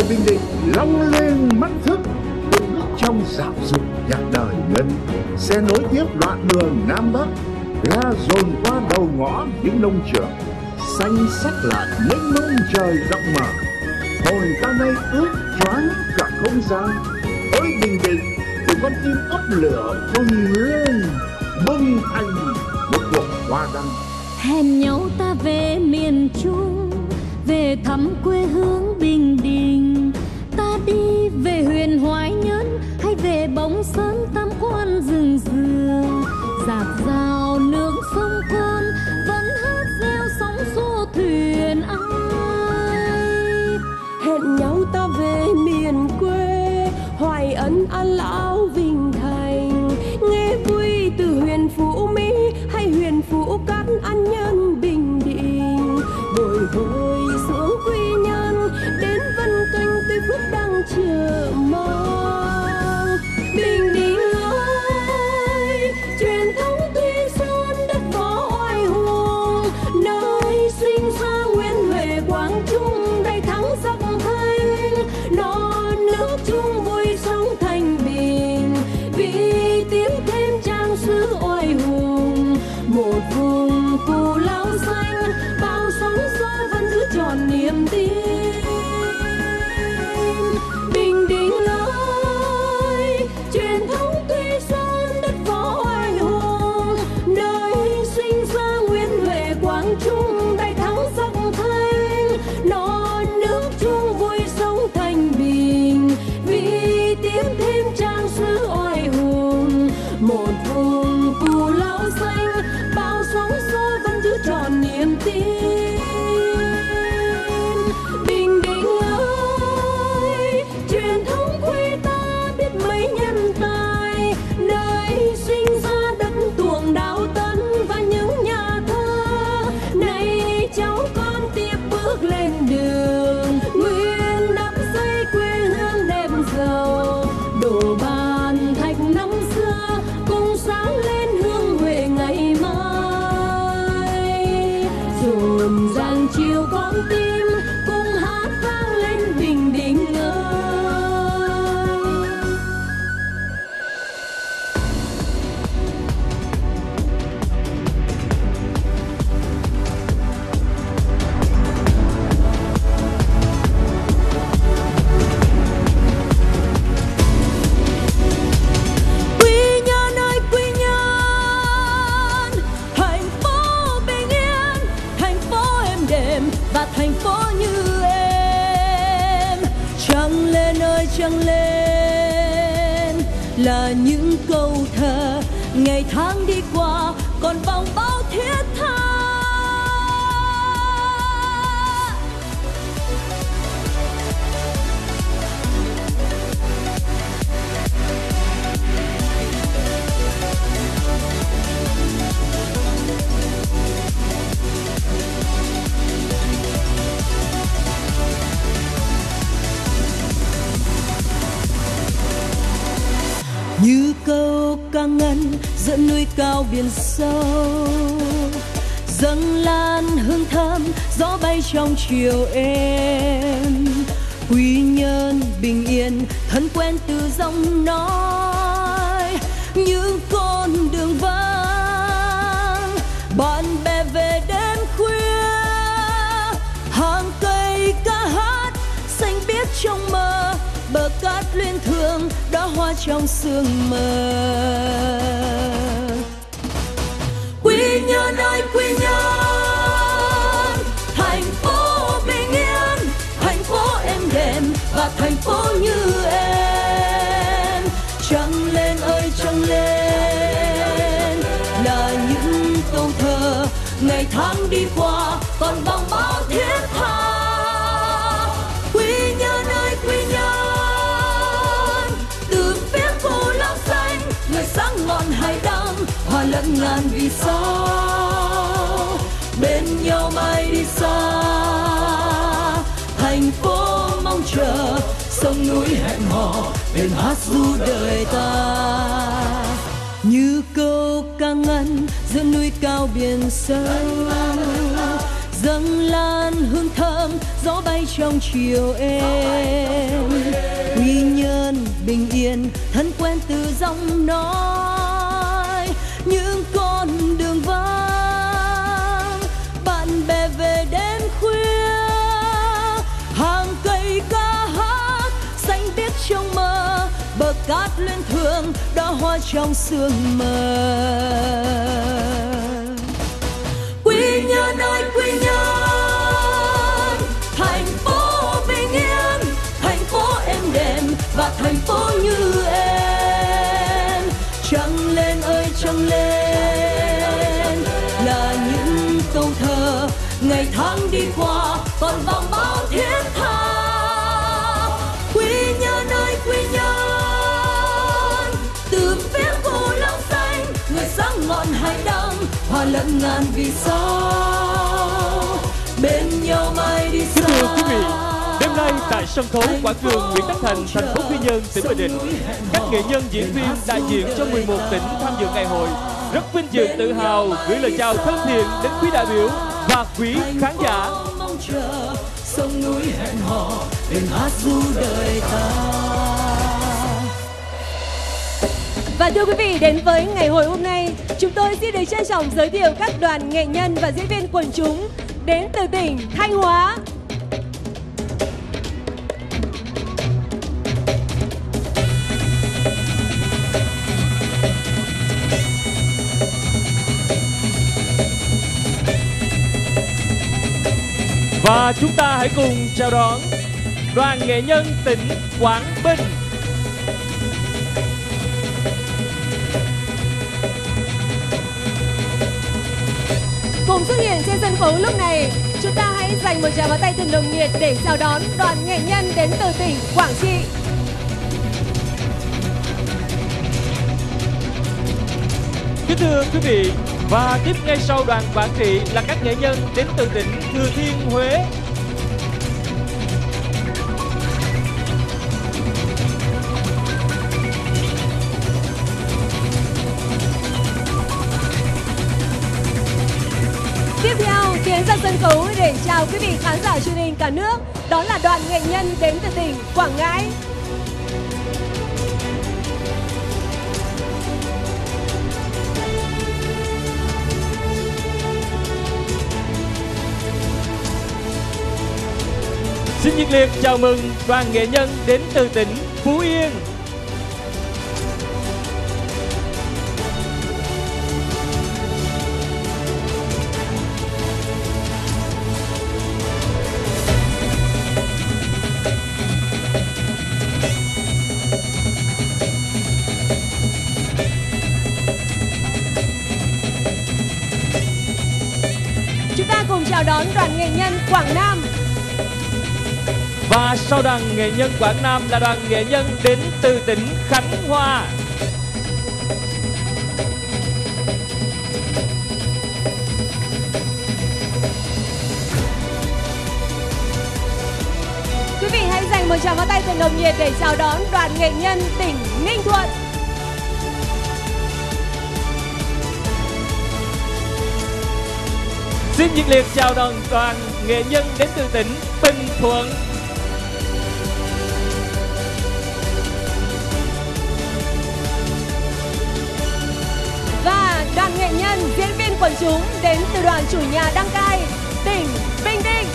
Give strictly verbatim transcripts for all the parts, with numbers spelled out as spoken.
Bình Định long lên mắt thức, từng bước trong dạo dục nhạc đời ngân. Xe nối tiếp đoạn đường Nam Bắc, ga dồn qua đầu ngõ những nông trường. Xanh sắc lại mênh mông trời rộng mở, hồn ta nay ướt choáng cả không gian. Ôi Bình Định, từng con tim ấp lửa bừng lên, bừng thành một cuộc hoa đăng. Hẹn nhau ta về miền Trung, về thăm quê hương Bình Định. Ta đi về huyện Hoài Nhơn, hay về Bóng Sơn Tam Quan rừng dừa. Dạt dào nước sông Con vẫn hát reo sóng xô thuyền ai. Hẹn nhau ta về miền quê, Hoài Ân, An Lão, Vinh Thành. Nghe vui từ huyện Phú Mỹ hay huyện Phú Cát, An Nhơn, Bình Định. Bồi hồi xuống Quy Nhơn, đến Vân Canh Tuy Phước đang chờ mong. Bình Định ơi, truyền thống Tuy Sơn đất võ oai hùng, nơi sinh ra Nguyễn Huệ Quang Trung đầy thắng sắc thanh. Non nước chung vui sống thanh bình, vì tiếng thêm trang sử oai hùng. Một vùng cù lao xanh, bao sóng gió vẫn giữ tròn niềm tin. Bình Định ơi, truyền thống Tuy Sơn đất võ oai hùng, nơi sinh ra Nguyễn Huệ Quang Trung đầy thắng sắc thanh. Non nước chung vui sống thanh bình, vì tiếng thêm trang sử oai hùng. Một vùng cù lao xanh, bao sóng gió vẫn giữ tròn niềm tin. Bình Định ơi, truyền thống quê ta biết mấy nhân tài, nơi sinh ra đất tuồng Đào Tấn và những nhà thơ. Này cháu con tiếp bước lên đường, nguyện đắp xây quê hương đẹp giàu. Đổ bàn thạch năm xưa, cùng sáng lên hương Huệ ngày mai. Dồn dàng chiều con tim, cùng hát vang lên Bình Định ơi. Quy Nhơn ơi Quy Nhơn, thành phố bình yên, thành phố êm đềm và thành phố như em. Trăng lên ơi trăng lên, là những câu thơ ngày tháng đi qua còn vòng bao thiết tha. Như câu ca ngân giữa núi cao biển sâu, dâng lan hương thơm gió bay trong chiều êm. Quy Nhơn bình yên thân quen từ giọng nói, những con đường vắng bạn bè về đêm khuya. Hàng cây ca hát xanh biếc trong mơ, bờ cát luyến thương đóa hoa trong sương mờ. Quy Nhơn ơi Quy Nhơn, thành phố bình yên, thành phố êm đềm và thành phố như em. Trăng lên ơi trăng lên, là những câu thơ ngày tháng đi qua còn vòng bao thiết tha. Quy Nhơn ơi Quy Nhơn, từ phía cù lao xanh, người sáng ngọn hải đăng hòa lẫn ngàn vì sao. Bên nhau mai đi xa, thành phố mong chờ, sông núi hẹn hò bên hát ru đời ta. Như câu ca ngân giữa núi cao biển sâu, dâng lan hương thơm gió bay trong chiều êm. Quy Nhơn bình yên thân quen từ giọng nói, những con đường vắng bạn bè về đêm khuya, hàng cây ca hát xanh biếc trong mơ, bờ cát luyến thương đóa hoa trong sương mờ. Quy Nhơn ơi Quy Nhơn, thành phố bình yên, thành phố êm đềm và thành phố như em. Trăng lên ơi trăng lên là những câu thơ ngày tháng đi qua còn vang bao thiết tha. Quy Nhơn ơi Quy Nhơn, từ phía cù lao xanh người sáng ngọn hải đăng hòa lẫn ngàn vì sao bên nhau mai đi xa. Thưa quý vị, đêm nay tại sân khấu quảng trường Nguyễn Tất Thành, thành phố Quy Nhơn, tỉnh Bình Định, các nghệ nhân diễn viên đại diện cho mười một tỉnh tham dự ngày hội rất vinh dự tự hào gửi lời chào thân thiện đến quý đại biểu và quý khán giả. Mong chờ sông núi hẹn hò đêm hát ru đời ta. Và thưa quý vị, đến với ngày hội hôm nay, chúng tôi xin được trân trọng giới thiệu các đoàn nghệ nhân và diễn viên quần chúng đến từ tỉnh Thanh Hóa. Và chúng ta hãy cùng chào đón đoàn nghệ nhân tỉnh Quảng Bình. Cùng xuất hiện trên sân khấu lúc này, chúng ta hãy dành một tràng pháo tay thật nồng nhiệt để chào đón đoàn nghệ nhân đến từ tỉnh Quảng Trị. Kính thưa quý vị, và tiếp ngay sau đoàn Quảng Trị là các nghệ nhân đến từ tỉnh Thừa Thiên Huế. Tiếp theo tiến ra sân khấu để chào quý vị khán giả truyền hình cả nước, đó là đoàn nghệ nhân đến từ tỉnh Quảng Ngãi. Xin nhiệt liệt chào mừng đoàn nghệ nhân đến từ tỉnh Phú Yên. Chúng ta cùng chào đón đoàn nghệ nhân Quảng Nam. Và sau đoàn nghệ nhân Quảng Nam là đoàn nghệ nhân đến từ tỉnh Khánh Hòa. Quý vị hãy dành một tràng pháo tay thật nồng nhiệt để chào đón đoàn nghệ nhân tỉnh Ninh Thuận. Xin nhiệt liệt chào đón đoàn nghệ nhân đến từ tỉnh Bình Thuận. Và đoàn nghệ nhân diễn viên quần chúng đến từ đoàn chủ nhà đăng cai tỉnh Bình Định.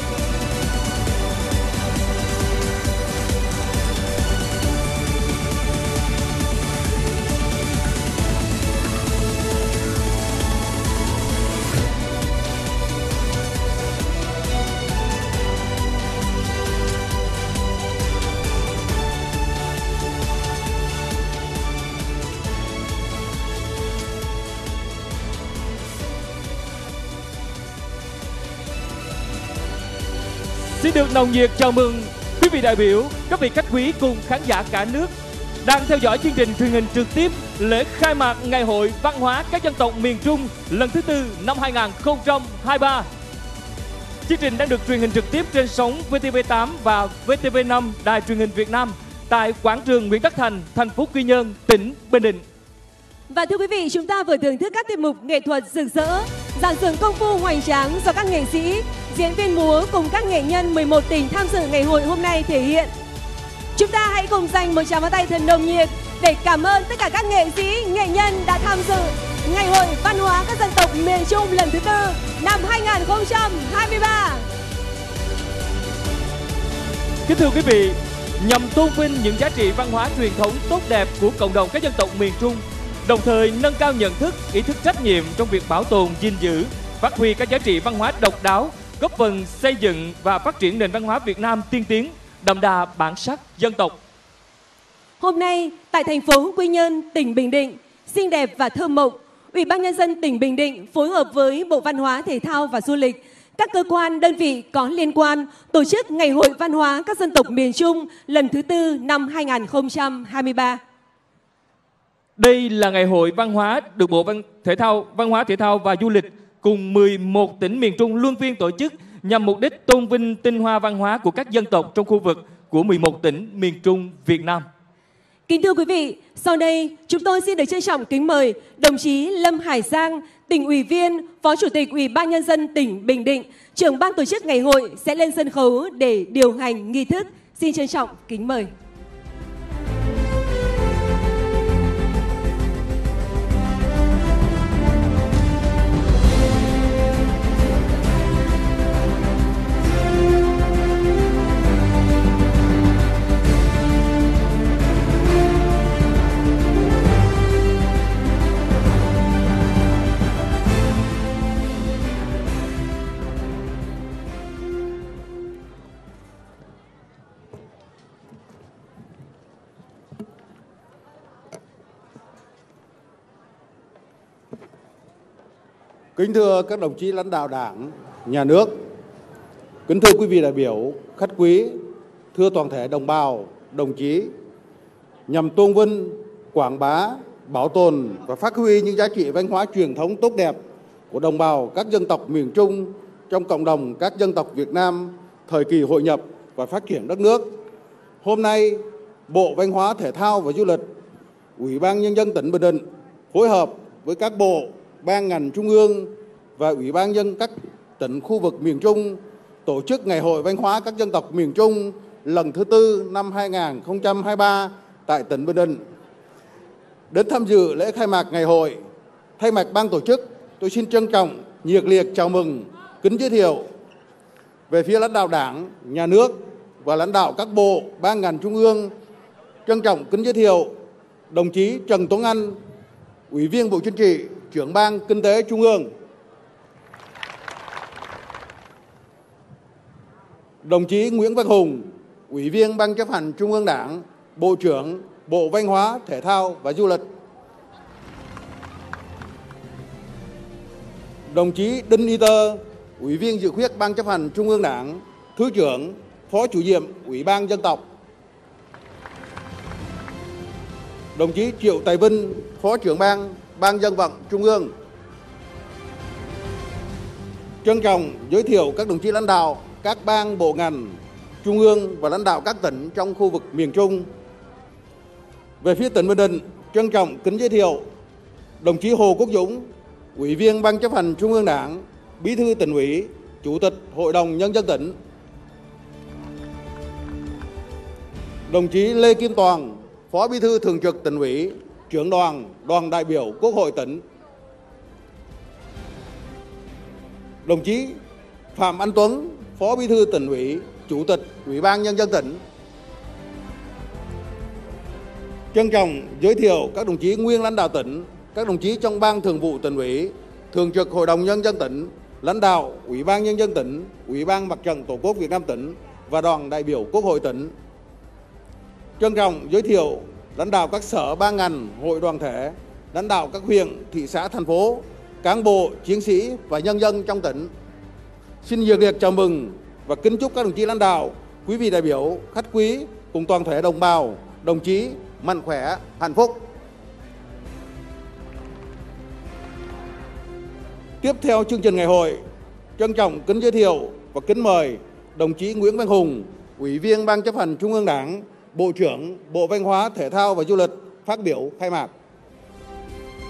Xin được nồng nhiệt chào mừng quý vị đại biểu, các vị khách quý cùng khán giả cả nước đang theo dõi chương trình truyền hình trực tiếp lễ khai mạc Ngày hội Văn hóa các dân tộc miền Trung lần thứ tư năm hai nghìn không trăm hai mươi ba. Chương trình đang được truyền hình trực tiếp trên sóng vê tê vê tám và vê tê vê năm Đài Truyền hình Việt Nam tại quảng trường Nguyễn Tất Thành, thành phố Quy Nhơn, tỉnh Bình Định. Và thưa quý vị, chúng ta vừa thưởng thức các tiết mục nghệ thuật rực rỡ, dàn dựng công phu hoành tráng do các nghệ sĩ, diễn viên múa cùng các nghệ nhân mười một tỉnh tham dự ngày hội hôm nay thể hiện. Chúng ta hãy cùng dành một tràng pháo tay thật nồng nhiệt để cảm ơn tất cả các nghệ sĩ, nghệ nhân đã tham dự Ngày hội Văn hóa các dân tộc miền Trung lần thứ tư năm hai nghìn không trăm hai mươi ba. Kính thưa quý vị, nhằm tôn vinh những giá trị văn hóa truyền thống tốt đẹp của cộng đồng các dân tộc miền Trung, đồng thời nâng cao nhận thức, ý thức trách nhiệm trong việc bảo tồn, gìn giữ, phát huy các giá trị văn hóa độc đáo, góp phần xây dựng và phát triển nền văn hóa Việt Nam tiên tiến, đậm đà bản sắc dân tộc. Hôm nay, tại thành phố Quy Nhơn, tỉnh Bình Định, xinh đẹp và thơm mộng, Ủy ban Nhân dân tỉnh Bình Định phối hợp với Bộ Văn hóa, Thể thao và Du lịch, các cơ quan, đơn vị có liên quan tổ chức Ngày hội Văn hóa các dân tộc miền Trung lần thứ tư năm hai nghìn không trăm hai mươi ba. Đây là ngày hội văn hóa được Bộ Văn Thể thao, Văn hóa Thể thao và Du lịch cùng mười một tỉnh miền Trung luân phiên tổ chức nhằm mục đích tôn vinh tinh hoa văn hóa của các dân tộc trong khu vực của mười một tỉnh miền Trung Việt Nam. Kính thưa quý vị, sau đây chúng tôi xin được trân trọng kính mời đồng chí Lâm Hải Giang, tỉnh ủy viên, Phó Chủ tịch Ủy ban Nhân dân tỉnh Bình Định, trưởng ban tổ chức ngày hội sẽ lên sân khấu để điều hành nghi thức. Xin trân trọng kính mời. Kính thưa các đồng chí lãnh đạo Đảng, Nhà nước, kính thưa quý vị đại biểu, khách quý, thưa toàn thể đồng bào, đồng chí, nhằm tôn vinh, quảng bá, bảo tồn và phát huy những giá trị văn hóa truyền thống tốt đẹp của đồng bào các dân tộc miền Trung trong cộng đồng các dân tộc Việt Nam thời kỳ hội nhập và phát triển đất nước. Hôm nay, Bộ Văn hóa, Thể thao và Du lịch, Ủy ban Nhân dân tỉnh Bình Định phối hợp với các bộ, ban ngành trung ương và Ủy ban nhân dân các tỉnh khu vực miền Trung tổ chức Ngày hội Văn hóa các dân tộc miền Trung lần thứ tư năm hai nghìn không trăm hai mươi ba tại tỉnh Bình Định. Đến tham dự lễ khai mạc ngày hội, thay mặt ban tổ chức, tôi xin trân trọng, nhiệt liệt chào mừng, kính giới thiệu về phía lãnh đạo Đảng, Nhà nước và lãnh đạo các bộ, ban ngành trung ương, trân trọng kính giới thiệu đồng chí Trần Tuấn Anh, Ủy viên Bộ Chính trị, Trưởng ban Kinh tế Trung ương, đồng chí Nguyễn Văn Hùng, Ủy viên Ban Chấp hành Trung ương Đảng, Bộ trưởng Bộ Văn hóa, Thể thao và Du lịch, đồng chí Đinh Y Tơ, Ủy viên Dự khuyết Ban Chấp hành Trung ương Đảng, Thứ trưởng, Phó Chủ nhiệm Ủy ban Dân tộc, đồng chí Triệu Tài Vinh, Phó trưởng ban Ban Dân vận Trung ương. Trân trọng giới thiệu các đồng chí lãnh đạo các ban bộ ngành trung ương và lãnh đạo các tỉnh trong khu vực miền Trung. Về phía tỉnh Bình Định, trân trọng kính giới thiệu đồng chí Hồ Quốc Dũng, Ủy viên Ban Chấp hành Trung ương Đảng, Bí thư Tỉnh ủy, Chủ tịch Hội đồng Nhân dân tỉnh, đồng chí Lê Kim Toàn, Phó Bí thư Thường trực Tỉnh ủy, Trưởng đoàn Đoàn đại biểu Quốc hội tỉnh, đồng chí Phạm Anh Tuấn, Phó Bí thư Tỉnh ủy, Chủ tịch Ủy ban Nhân dân tỉnh. Trân trọng giới thiệu các đồng chí nguyên lãnh đạo tỉnh, các đồng chí trong Ban Thường vụ Tỉnh ủy, Thường trực Hội đồng Nhân dân tỉnh, lãnh đạo Ủy ban Nhân dân tỉnh, Ủy ban Mặt trận Tổ quốc Việt Nam tỉnh và đoàn đại biểu Quốc hội tỉnh. Trân trọng giới thiệu lãnh đạo các sở ban ngành, hội đoàn thể, lãnh đạo các huyện, thị xã, thành phố, cán bộ, chiến sĩ và nhân dân trong tỉnh. Xin nhiệt liệt chào mừng và kính chúc các đồng chí lãnh đạo, quý vị đại biểu, khách quý cùng toàn thể đồng bào, đồng chí mạnh khỏe, hạnh phúc. Tiếp theo chương trình ngày hội, trân trọng kính giới thiệu và kính mời đồng chí Nguyễn Văn Hùng, Ủy viên Ban Chấp hành Trung ương Đảng, Bộ trưởng Bộ Văn hóa, Thể thao và Du lịch phát biểu khai mạc.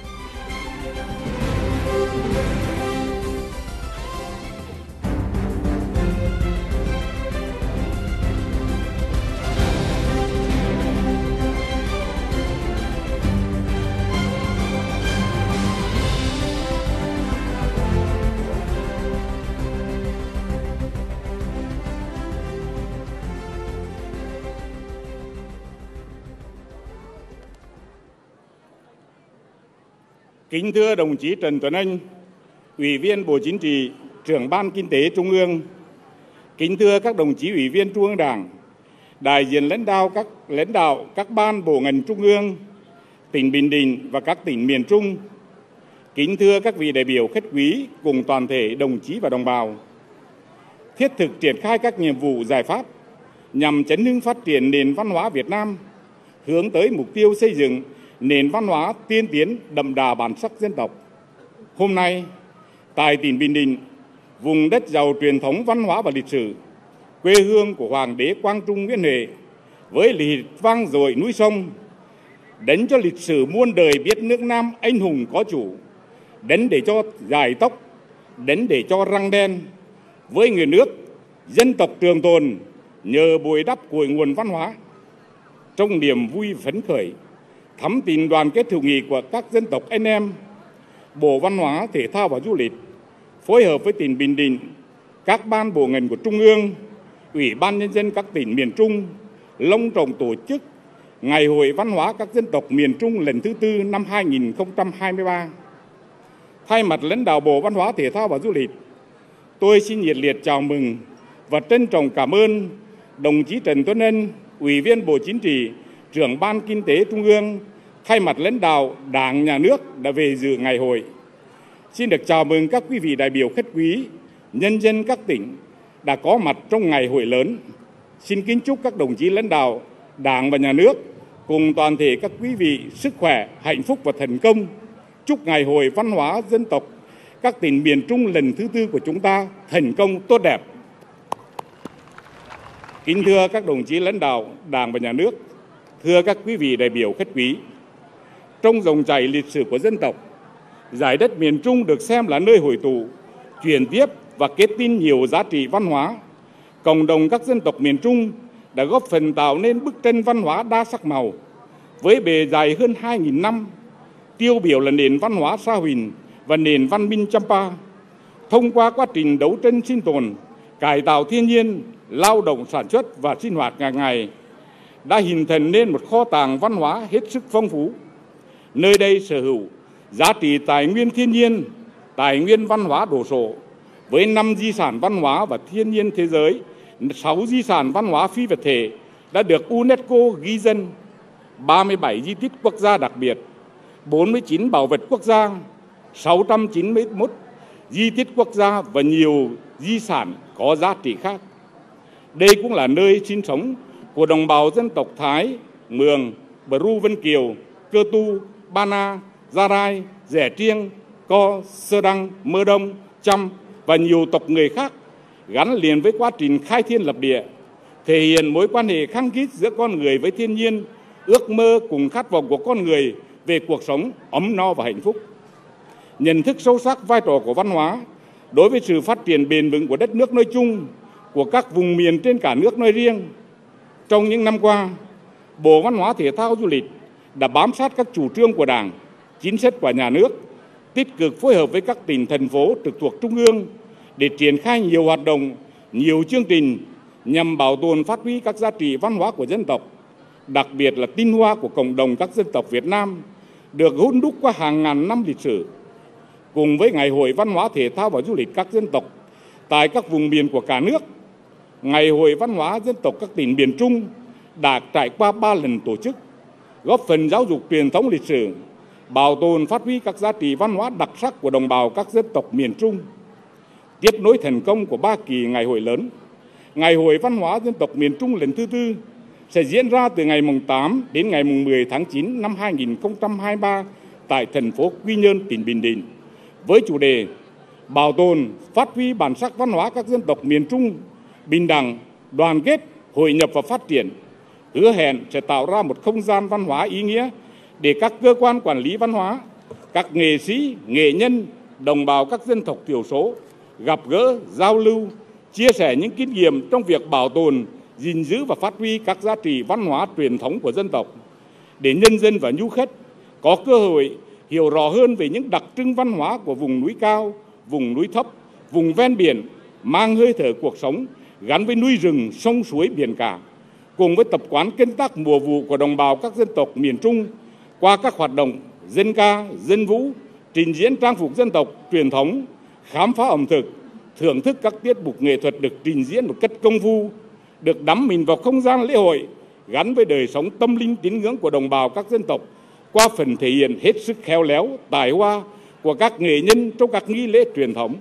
Kính thưa đồng chí Trần Tuấn Anh, Ủy viên Bộ Chính trị, Trưởng Ban Kinh tế Trung ương. Kính thưa các đồng chí Ủy viên Trung ương Đảng, đại diện lãnh đạo các lãnh đạo các ban bộ ngành Trung ương, tỉnh Bình Định và các tỉnh miền Trung. Kính thưa các vị đại biểu khách quý cùng toàn thể đồng chí và đồng bào. Thiết thực triển khai các nhiệm vụ giải pháp nhằm chấn hưng phát triển nền văn hóa Việt Nam, hướng tới mục tiêu xây dựng nền văn hóa tiên tiến đậm đà bản sắc dân tộc. Hôm nay, tại tỉnh Bình Định, vùng đất giàu truyền thống văn hóa và lịch sử, quê hương của Hoàng đế Quang Trung Nguyễn Huệ, với lịch vang dội núi sông, đánh cho lịch sử muôn đời biết nước Nam anh hùng có chủ, đánh để cho giải tóc, đánh để cho răng đen, với người nước, dân tộc trường tồn nhờ bồi đắp cội nguồn văn hóa. Trong niềm vui phấn khởi, thắm tình đoàn kết hữu nghị của các dân tộc anh em, Bộ Văn hóa, Thể thao và Du lịch phối hợp với tỉnh Bình Định, các ban bộ ngành của Trung ương, Ủy ban Nhân dân các tỉnh miền Trung long trọng tổ chức Ngày hội Văn hóa các dân tộc miền Trung lần thứ tư năm hai nghìn không trăm hai mươi ba. Thay mặt lãnh đạo Bộ Văn hóa, Thể thao và Du lịch, tôi xin nhiệt liệt chào mừng và trân trọng cảm ơn đồng chí Trần Tuấn Anh, Ủy viên Bộ Chính trị, Trưởng Ban Kinh tế Trung ương, thay mặt lãnh đạo Đảng, Nhà nước đã về dự ngày hội. Xin được chào mừng các quý vị đại biểu khách quý, nhân dân các tỉnh đã có mặt trong ngày hội lớn. Xin kính chúc các đồng chí lãnh đạo Đảng và Nhà nước cùng toàn thể các quý vị sức khỏe, hạnh phúc và thành công. Chúc Ngày hội Văn hóa dân tộc các tỉnh miền Trung lần thứ tư của chúng ta thành công tốt đẹp. Kính thưa các đồng chí lãnh đạo Đảng và Nhà nước, thưa các quý vị đại biểu khách quý, trong dòng chảy lịch sử của dân tộc, giải đất miền Trung được xem là nơi hội tụ, truyền tiếp và kết tinh nhiều giá trị văn hóa. Cộng đồng các dân tộc miền Trung đã góp phần tạo nên bức tranh văn hóa đa sắc màu với bề dài hơn hai nghìn năm, tiêu biểu là nền văn hóa Sa Huỳnh và nền văn minh Champa. Thông qua quá trình đấu tranh sinh tồn, cải tạo thiên nhiên, lao động sản xuất và sinh hoạt hàng ngày, đã hình thành nên một kho tàng văn hóa hết sức phong phú. Nơi đây sở hữu giá trị tài nguyên thiên nhiên, tài nguyên văn hóa đồ sộ, với năm di sản văn hóa và thiên nhiên thế giới, sáu di sản văn hóa phi vật thể đã được UNESCO ghi danh, ba mươi bảy di tích quốc gia đặc biệt, bốn mươi chín bảo vật quốc gia, sáu trăm chín mươi mốt di tích quốc gia và nhiều di sản có giá trị khác. Đây cũng là nơi sinh sống của đồng bào dân tộc Thái, Mường, Bru Vân Kiều, Cơ Tu, Ba Na, Gia Rai, Rẻ Triêng, Co, Sơ Đăng, Mơ Đông, Chăm và nhiều tộc người khác, gắn liền với quá trình khai thiên lập địa, thể hiện mối quan hệ khăng khít giữa con người với thiên nhiên, ước mơ cùng khát vọng của con người về cuộc sống ấm no và hạnh phúc. Nhận thức sâu sắc vai trò của văn hóa đối với sự phát triển bền vững của đất nước nói chung, của các vùng miền trên cả nước nói riêng. Trong những năm qua, Bộ Văn hóa, Thể thao, Du lịch đã bám sát các chủ trương của Đảng, chính sách của Nhà nước, tích cực phối hợp với các tỉnh, thành phố trực thuộc Trung ương để triển khai nhiều hoạt động, nhiều chương trình nhằm bảo tồn phát huy các giá trị văn hóa của dân tộc, đặc biệt là tinh hoa của cộng đồng các dân tộc Việt Nam được hun đúc qua hàng ngàn năm lịch sử. Cùng với Ngày hội Văn hóa, Thể thao và Du lịch các dân tộc tại các vùng miền của cả nước, Ngày hội Văn hóa dân tộc các tỉnh miền Trung đã trải qua ba lần tổ chức, góp phần giáo dục truyền thống lịch sử, bảo tồn phát huy các giá trị văn hóa đặc sắc của đồng bào các dân tộc miền Trung. Tiếp nối thành công của ba kỳ ngày hội lớn, Ngày hội Văn hóa dân tộc miền Trung lần thứ tư sẽ diễn ra từ ngày tám đến ngày mười tháng chín năm hai nghìn không trăm hai mươi ba tại thành phố Quy Nhơn, tỉnh Bình Định, với chủ đề bảo tồn, phát huy bản sắc văn hóa các dân tộc miền Trung, bình đẳng, đoàn kết, hội nhập và phát triển, hứa hẹn sẽ tạo ra một không gian văn hóa ý nghĩa để các cơ quan quản lý văn hóa, các nghệ sĩ, nghệ nhân, đồng bào các dân tộc thiểu số gặp gỡ, giao lưu, chia sẻ những kinh nghiệm trong việc bảo tồn, gìn giữ và phát huy các giá trị văn hóa truyền thống của dân tộc, để nhân dân và du khách có cơ hội hiểu rõ hơn về những đặc trưng văn hóa của vùng núi cao, vùng núi thấp, vùng ven biển, mang hơi thở cuộc sống gắn với núi rừng, sông suối, biển cả, cùng với tập quán canh tác mùa vụ của đồng bào các dân tộc miền Trung qua các hoạt động dân ca, dân vũ, trình diễn trang phục dân tộc truyền thống, khám phá ẩm thực, thưởng thức các tiết mục nghệ thuật được trình diễn một cách công phu, được đắm mình vào không gian lễ hội gắn với đời sống tâm linh tín ngưỡng của đồng bào các dân tộc qua phần thể hiện hết sức khéo léo, tài hoa của các nghệ nhân trong các nghi lễ truyền thống.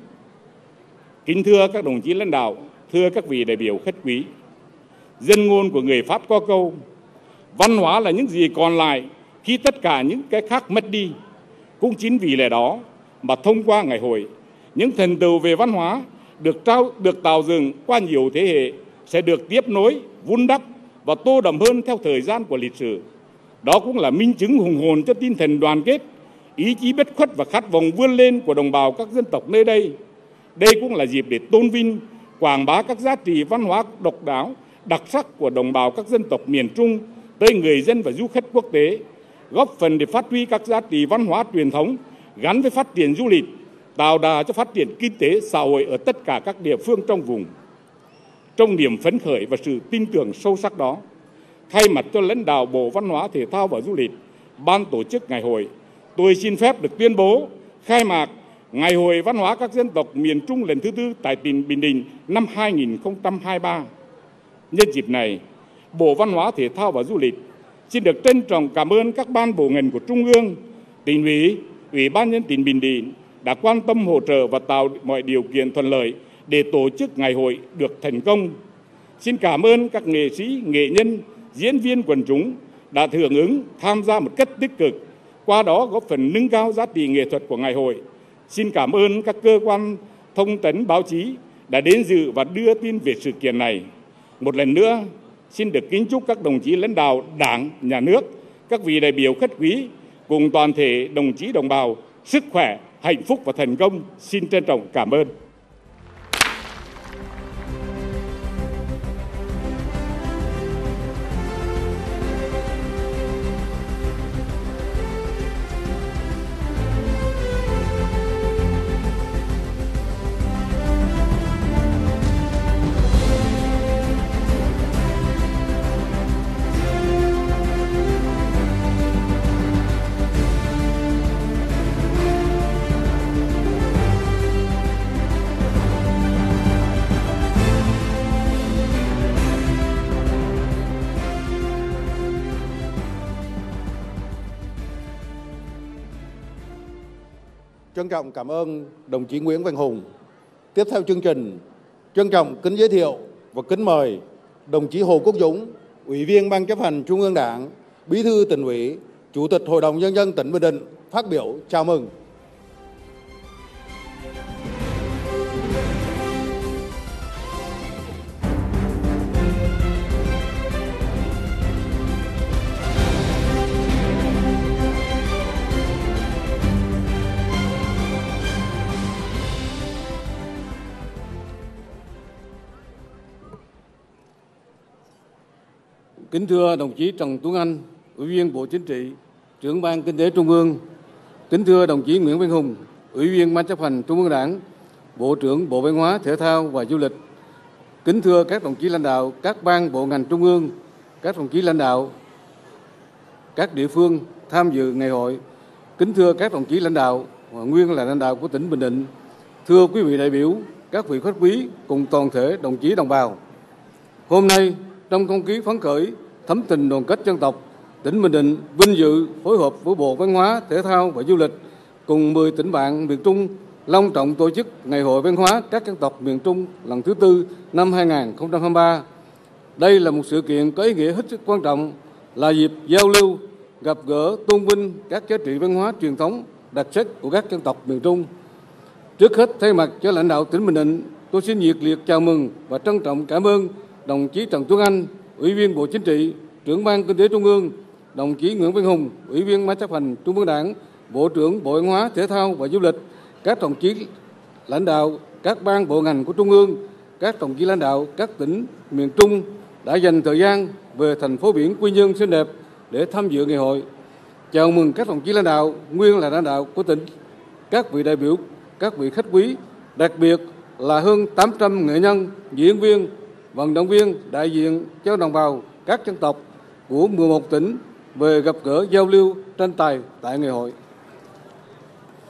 Kính thưa các đồng chí lãnh đạo, thưa các vị đại biểu khách quý, dân ngôn của người Pháp có câu: văn hóa là những gì còn lại khi tất cả những cái khác mất đi. Cũng chính vì lẽ đó mà thông qua ngày hội, những thành tựu về văn hóa được trao được tạo dựng qua nhiều thế hệ sẽ được tiếp nối, vun đắp và tô đậm hơn theo thời gian của lịch sử. Đó cũng là minh chứng hùng hồn cho tinh thần đoàn kết, ý chí bất khuất và khát vọng vươn lên của đồng bào các dân tộc nơi đây. Đây cũng là dịp để tôn vinh, quảng bá các giá trị văn hóa độc đáo, đặc sắc của đồng bào các dân tộc miền Trung tới người dân và du khách quốc tế, góp phần để phát huy các giá trị văn hóa truyền thống gắn với phát triển du lịch, tạo đà cho phát triển kinh tế xã hội ở tất cả các địa phương trong vùng. Trong niềm phấn khởi và sự tin tưởng sâu sắc đó, thay mặt cho lãnh đạo Bộ Văn hóa Thể thao và Du lịch, ban tổ chức ngày hội, tôi xin phép được tuyên bố khai mạc Ngày hội Văn hóa các dân tộc miền Trung lần thứ tư tại tỉnh Bình Định năm hai nghìn không trăm hai mươi ba. Nhân dịp này, Bộ Văn hóa Thể thao và Du lịch xin được trân trọng cảm ơn các ban bộ ngành của Trung ương, Tỉnh ủy, Ủy ban nhân tỉnh Bình Định đã quan tâm hỗ trợ và tạo mọi điều kiện thuận lợi để tổ chức ngày hội được thành công. Xin cảm ơn các nghệ sĩ, nghệ nhân, diễn viên quần chúng đã hưởng ứng tham gia một cách tích cực, qua đó góp phần nâng cao giá trị nghệ thuật của ngày hội. Xin cảm ơn các cơ quan thông tấn báo chí đã đến dự và đưa tin về sự kiện này. Một lần nữa, xin được kính chúc các đồng chí lãnh đạo Đảng, Nhà nước, các vị đại biểu khách quý cùng toàn thể đồng chí đồng bào sức khỏe, hạnh phúc và thành công. Xin trân trọng cảm ơn. Trân trọng cảm ơn đồng chí Nguyễn Văn Hùng. Tiếp theo chương trình, trân trọng kính giới thiệu và kính mời đồng chí Hồ Quốc Dũng, Ủy viên Ban Chấp hành Trung ương Đảng, Bí thư Tỉnh ủy, Chủ tịch Hội đồng Nhân dân tỉnh Bình Định phát biểu chào mừng. Kính thưa đồng chí Trần Tuấn Anh, Ủy viên Bộ Chính trị, Trưởng ban Kinh tế Trung ương. Kính thưa đồng chí Nguyễn Văn Hùng, Ủy viên Ban Chấp hành Trung ương Đảng, Bộ trưởng Bộ Văn hóa, Thể thao và Du lịch. Kính thưa các đồng chí lãnh đạo các ban bộ ngành Trung ương, các đồng chí lãnh đạo các địa phương tham dự ngày hội. Kính thưa các đồng chí lãnh đạo nguyên là lãnh đạo của tỉnh Bình Định. Thưa quý vị đại biểu, các vị khách quý cùng toàn thể đồng chí đồng bào. Hôm nay, trong không khí phấn khởi, thắm tình đoàn kết dân tộc, tỉnh Bình Định vinh dự phối hợp với Bộ Văn hóa, Thể thao và Du lịch cùng mười tỉnh bạn miền Trung long trọng tổ chức Ngày hội Văn hóa các dân tộc miền Trung lần thứ tư năm hai nghìn không trăm hai mươi ba. Đây là một sự kiện có ý nghĩa hết sức quan trọng, là dịp giao lưu, gặp gỡ, tôn vinh các giá trị văn hóa truyền thống đặc sắc của các dân tộc miền Trung. Trước hết, thay mặt cho lãnh đạo tỉnh Bình Định, tôi xin nhiệt liệt chào mừng và trân trọng cảm ơn đồng chí Trần Tuấn Anh, Ủy viên Bộ Chính trị, Trưởng ban Kinh tế Trung ương, đồng chí Nguyễn Văn Hùng, Ủy viên Ban Chấp hành Trung ương Đảng, Bộ trưởng Bộ Văn hóa, Thể thao và Du lịch, các đồng chí lãnh đạo các ban bộ ngành của Trung ương, các đồng chí lãnh đạo các tỉnh miền Trung đã dành thời gian về thành phố biển Quy Nhơn xinh đẹp để tham dự ngày hội. Chào mừng các đồng chí lãnh đạo nguyên là lãnh đạo của tỉnh, các vị đại biểu, các vị khách quý, đặc biệt là hơn tám trăm nghệ nhân, diễn viên, vận động viên đại diện cho đồng bào các dân tộc của mười một tỉnh về gặp gỡ giao lưu tranh tài tại ngày hội.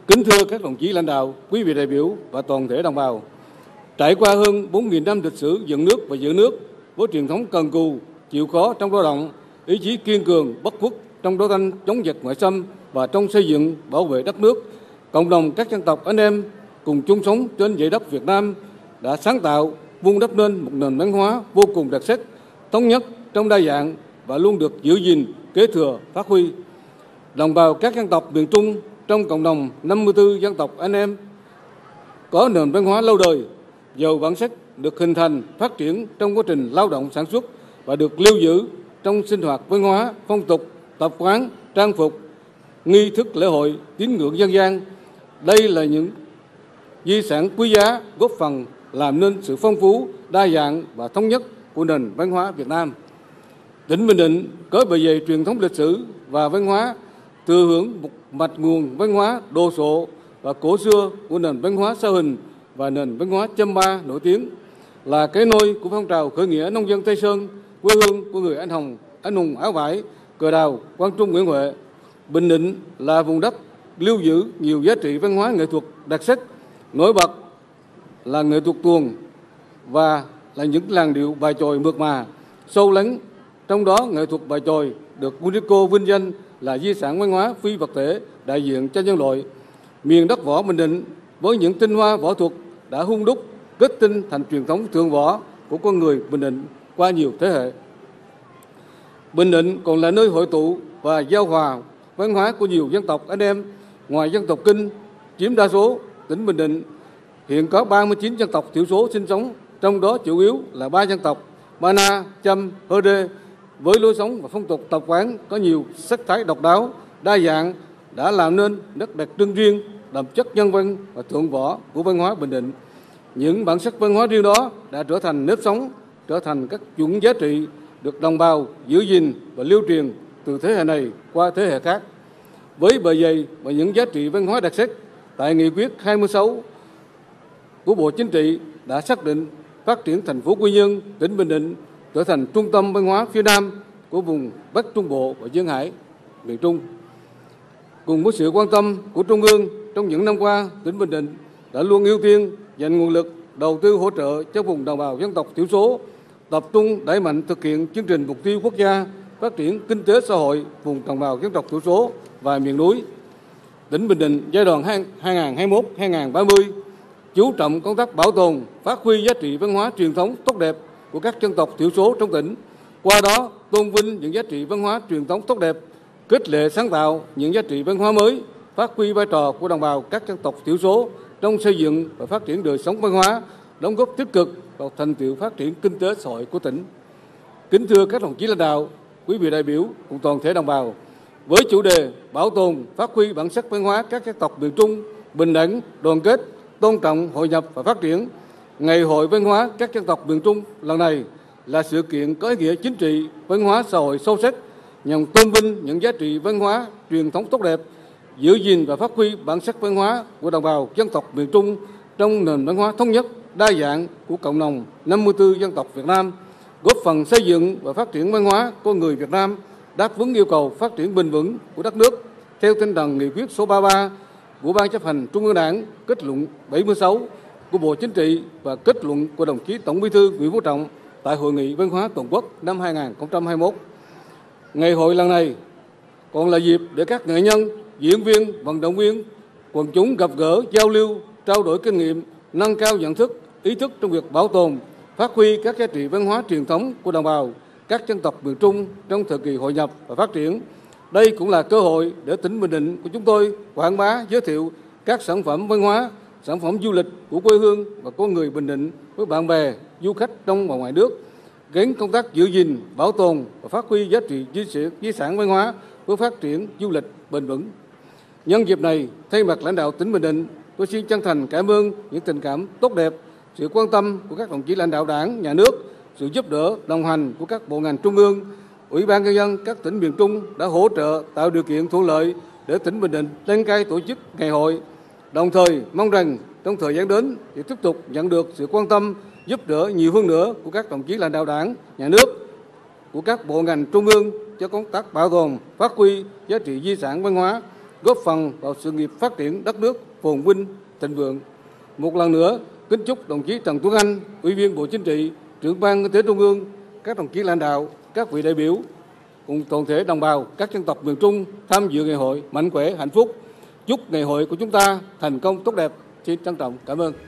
Kính thưa các đồng chí lãnh đạo, quý vị đại biểu và toàn thể đồng bào, trải qua hơn bốn nghìn năm lịch sử dựng nước và giữ nước, với truyền thống cần cù, chịu khó trong lao động, ý chí kiên cường, bất khuất trong đấu tranh chống giặc ngoại xâm và trong xây dựng bảo vệ đất nước, cộng đồng các dân tộc anh em cùng chung sống trên dãy đất Việt Nam đã sáng tạo vun đắp nên một nền văn hóa vô cùng đặc sắc, thống nhất trong đa dạng và luôn được giữ gìn, kế thừa, phát huy. Đồng bào các dân tộc miền Trung trong cộng đồng năm mươi tư dân tộc anh em có nền văn hóa lâu đời, giàu bản sắc, được hình thành, phát triển trong quá trình lao động sản xuất và được lưu giữ trong sinh hoạt văn hóa, phong tục, tập quán, trang phục, nghi thức lễ hội, tín ngưỡng dân gian. Đây là những di sản quý giá góp phần làm nên sự phong phú, đa dạng và thống nhất của nền văn hóa Việt Nam. Tỉnh Bình Định có bề dày truyền thống lịch sử và văn hóa, thừa hưởng một mạch nguồn văn hóa đồ sộ và cổ xưa của nền văn hóa Sa Huỳnh và nền văn hóa Chăm Ba nổi tiếng, là cái nôi của phong trào khởi nghĩa nông dân Tây Sơn, quê hương của người anh hùng, anh hùng áo vải, cờ đào, Quang Trung, Nguyễn Huệ. Bình Định là vùng đất lưu giữ nhiều giá trị văn hóa nghệ thuật đặc sắc, nổi bật là nghệ thuật tuồng và là những làn điệu bài chòi mượt mà, sâu lắng. Trong đó nghệ thuật bài chòi được UNESCO vinh danh là di sản văn hóa phi vật thể đại diện cho nhân loại. Miền đất võ Bình Định với những tinh hoa võ thuật đã hun đúc kết tinh thành truyền thống thượng võ của con người Bình Định qua nhiều thế hệ. Bình Định còn là nơi hội tụ và giao hòa văn hóa của nhiều dân tộc anh em. Ngoài dân tộc Kinh chiếm đa số, tỉnh Bình Định hiện có ba mươi chín dân tộc thiểu số sinh sống, trong đó chủ yếu là ba dân tộc Ba Na, Chăm, Hơ Đê, với lối sống và phong tục tập quán có nhiều sắc thái độc đáo, đa dạng, đã làm nên nét đặc trưng riêng, đậm chất nhân văn và thượng võ của văn hóa Bình Định. Những bản sắc văn hóa riêng đó đã trở thành nếp sống, trở thành các chuẩn giá trị được đồng bào giữ gìn và lưu truyền từ thế hệ này qua thế hệ khác. Với bề dày và những giá trị văn hóa đặc sắc, tại nghị quyết hai mươi sáu của Bộ Chính trị đã xác định phát triển thành phố Quy Nhơn, tỉnh Bình Định trở thành trung tâm văn hóa phía Nam của vùng Bắc Trung Bộ và Duyên Hải, miền Trung. Cùng với sự quan tâm của Trung ương, trong những năm qua, tỉnh Bình Định đã luôn ưu tiên dành nguồn lực đầu tư hỗ trợ cho vùng đồng bào dân tộc thiểu số, tập trung đẩy mạnh thực hiện chương trình mục tiêu quốc gia phát triển kinh tế xã hội vùng đồng bào dân tộc thiểu số và miền núi. Tỉnh Bình Định giai đoạn hai nghìn không trăm hai mươi mốt đến hai nghìn không trăm ba mươi chú trọng công tác bảo tồn, phát huy giá trị văn hóa truyền thống tốt đẹp của các dân tộc thiểu số trong tỉnh, qua đó tôn vinh những giá trị văn hóa truyền thống tốt đẹp, khích lệ sáng tạo những giá trị văn hóa mới, phát huy vai trò của đồng bào các dân tộc thiểu số trong xây dựng và phát triển đời sống văn hóa, đóng góp tích cực vào thành tựu phát triển kinh tế xã hội của tỉnh. Kính thưa các đồng chí lãnh đạo, quý vị đại biểu cùng toàn thể đồng bào, với chủ đề bảo tồn, phát huy bản sắc văn hóa các dân tộc miền Trung, bình đẳng, đoàn kết, tôn trọng, hội nhập và phát triển, Ngày hội văn hóa các dân tộc miền Trung lần này là sự kiện có ý nghĩa chính trị, văn hóa xã hội sâu sắc nhằm tôn vinh những giá trị văn hóa truyền thống tốt đẹp, giữ gìn và phát huy bản sắc văn hóa của đồng bào dân tộc miền Trung trong nền văn hóa thống nhất, đa dạng của cộng đồng năm mươi tư dân tộc Việt Nam, góp phần xây dựng và phát triển văn hóa con người Việt Nam, đáp ứng yêu cầu phát triển bền vững của đất nước theo tinh thần nghị quyết số ba mươi ba của Ban Chấp hành Trung ương Đảng, kết luận bảy mươi sáu của Bộ Chính trị và kết luận của đồng chí Tổng Bí thư Nguyễn Phú Trọng tại Hội nghị Văn hóa Toàn quốc năm hai nghìn không trăm hai mươi mốt. Ngày hội lần này còn là dịp để các nghệ nhân, diễn viên, vận động viên, quần chúng gặp gỡ, giao lưu, trao đổi kinh nghiệm, nâng cao nhận thức, ý thức trong việc bảo tồn, phát huy các giá trị văn hóa truyền thống của đồng bào các dân tộc miền Trung trong thời kỳ hội nhập và phát triển. Đây cũng là cơ hội để tỉnh Bình Định của chúng tôi quảng bá, giới thiệu các sản phẩm văn hóa, sản phẩm du lịch của quê hương và con người Bình Định với bạn bè, du khách trong và ngoài nước, gắn công tác giữ gìn, bảo tồn và phát huy giá trị di sản văn hóa với phát triển du lịch bền vững. Nhân dịp này, thay mặt lãnh đạo tỉnh Bình Định, tôi xin chân thành cảm ơn những tình cảm tốt đẹp, sự quan tâm của các đồng chí lãnh đạo Đảng, Nhà nước, sự giúp đỡ, đồng hành của các bộ ngành trung ương, Ủy ban nhân dân các tỉnh miền Trung đã hỗ trợ tạo điều kiện thuận lợi để tỉnh Bình Định đăng cai tổ chức ngày hội. Đồng thời mong rằng trong thời gian đến thì tiếp tục nhận được sự quan tâm, giúp đỡ nhiều hơn nữa của các đồng chí lãnh đạo Đảng, Nhà nước, của các bộ ngành trung ương cho công tác bảo tồn, phát huy giá trị di sản văn hóa góp phần vào sự nghiệp phát triển đất nước phồn vinh, thịnh vượng. Một lần nữa, kính chúc đồng chí Trần Tuấn Anh, Ủy viên Bộ Chính trị, Trưởng ban Kinh tế Trung ương, các đồng chí lãnh đạo, các vị đại biểu cùng toàn thể đồng bào các dân tộc miền Trung tham dự ngày hội mạnh khỏe, hạnh phúc. Chúc ngày hội của chúng ta thành công tốt đẹp. Xin trân trọng cảm ơn.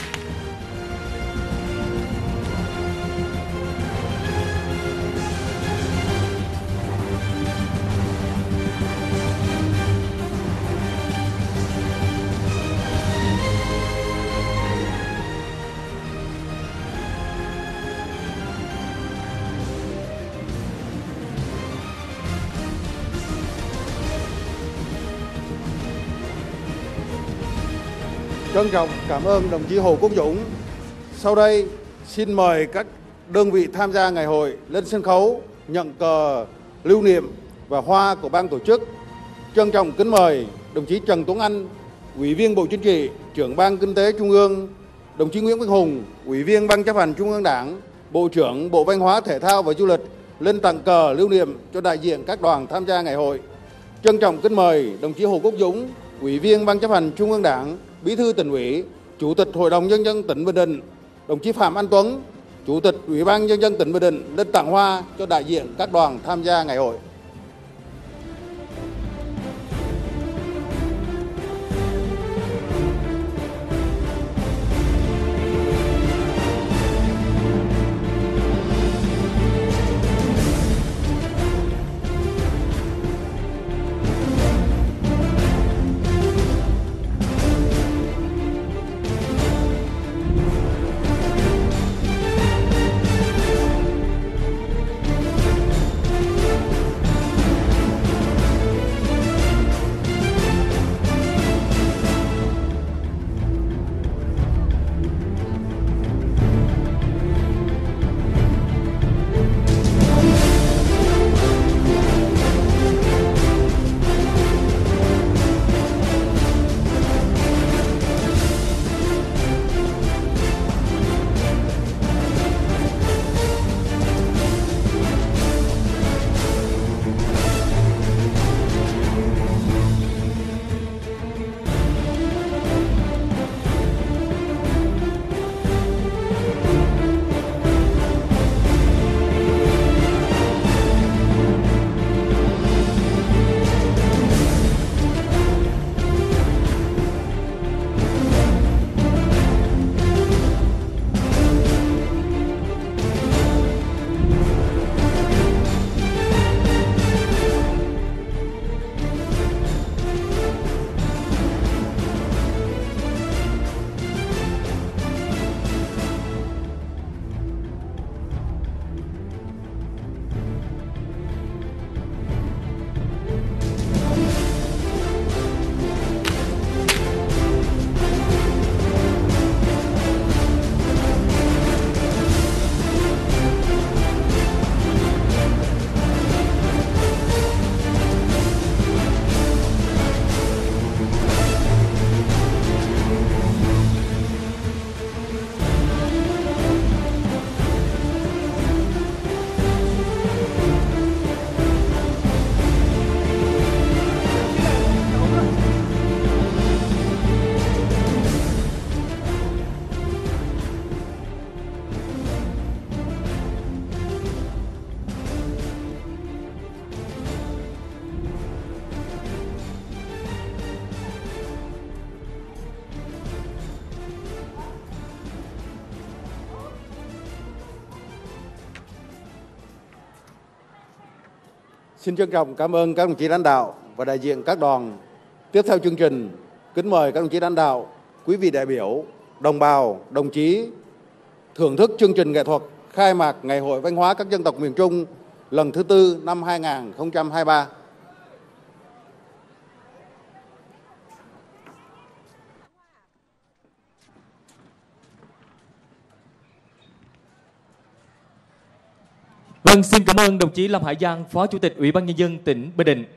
Trân trọng cảm ơn đồng chí Hồ Quốc Dũng. Sau đây xin mời các đơn vị tham gia ngày hội lên sân khấu nhận cờ lưu niệm và hoa của ban tổ chức. Trân trọng kính mời đồng chí Trần Tuấn Anh, Ủy viên Bộ Chính trị, Trưởng ban Kinh tế Trung ương, đồng chí Nguyễn Văn Hùng, Ủy viên Ban Chấp hành Trung ương Đảng, Bộ trưởng Bộ Văn hóa, Thể thao và Du lịch lên tặng cờ lưu niệm cho đại diện các đoàn tham gia ngày hội. Trân trọng kính mời đồng chí Hồ Quốc Dũng, Ủy viên Ban Chấp hành Trung ương Đảng, Bí thư Tỉnh ủy, Chủ tịch Hội đồng Nhân dân tỉnh Bình Định, đồng chí Phạm Anh Tuấn, Chủ tịch Ủy ban Nhân dân tỉnh Bình Định lên tặng hoa cho đại diện các đoàn tham gia ngày hội. Xin trân trọng cảm ơn các đồng chí lãnh đạo và đại diện các đoàn. Tiếp theo chương trình, kính mời các đồng chí lãnh đạo, quý vị đại biểu, đồng bào, đồng chí thưởng thức chương trình nghệ thuật khai mạc Ngày hội Văn hóa các dân tộc miền Trung lần thứ tư năm hai nghìn không trăm hai mươi ba. Vâng, xin cảm ơn đồng chí Lâm Hải Giang, Phó Chủ tịch Ủy ban Nhân dân tỉnh Bình Định.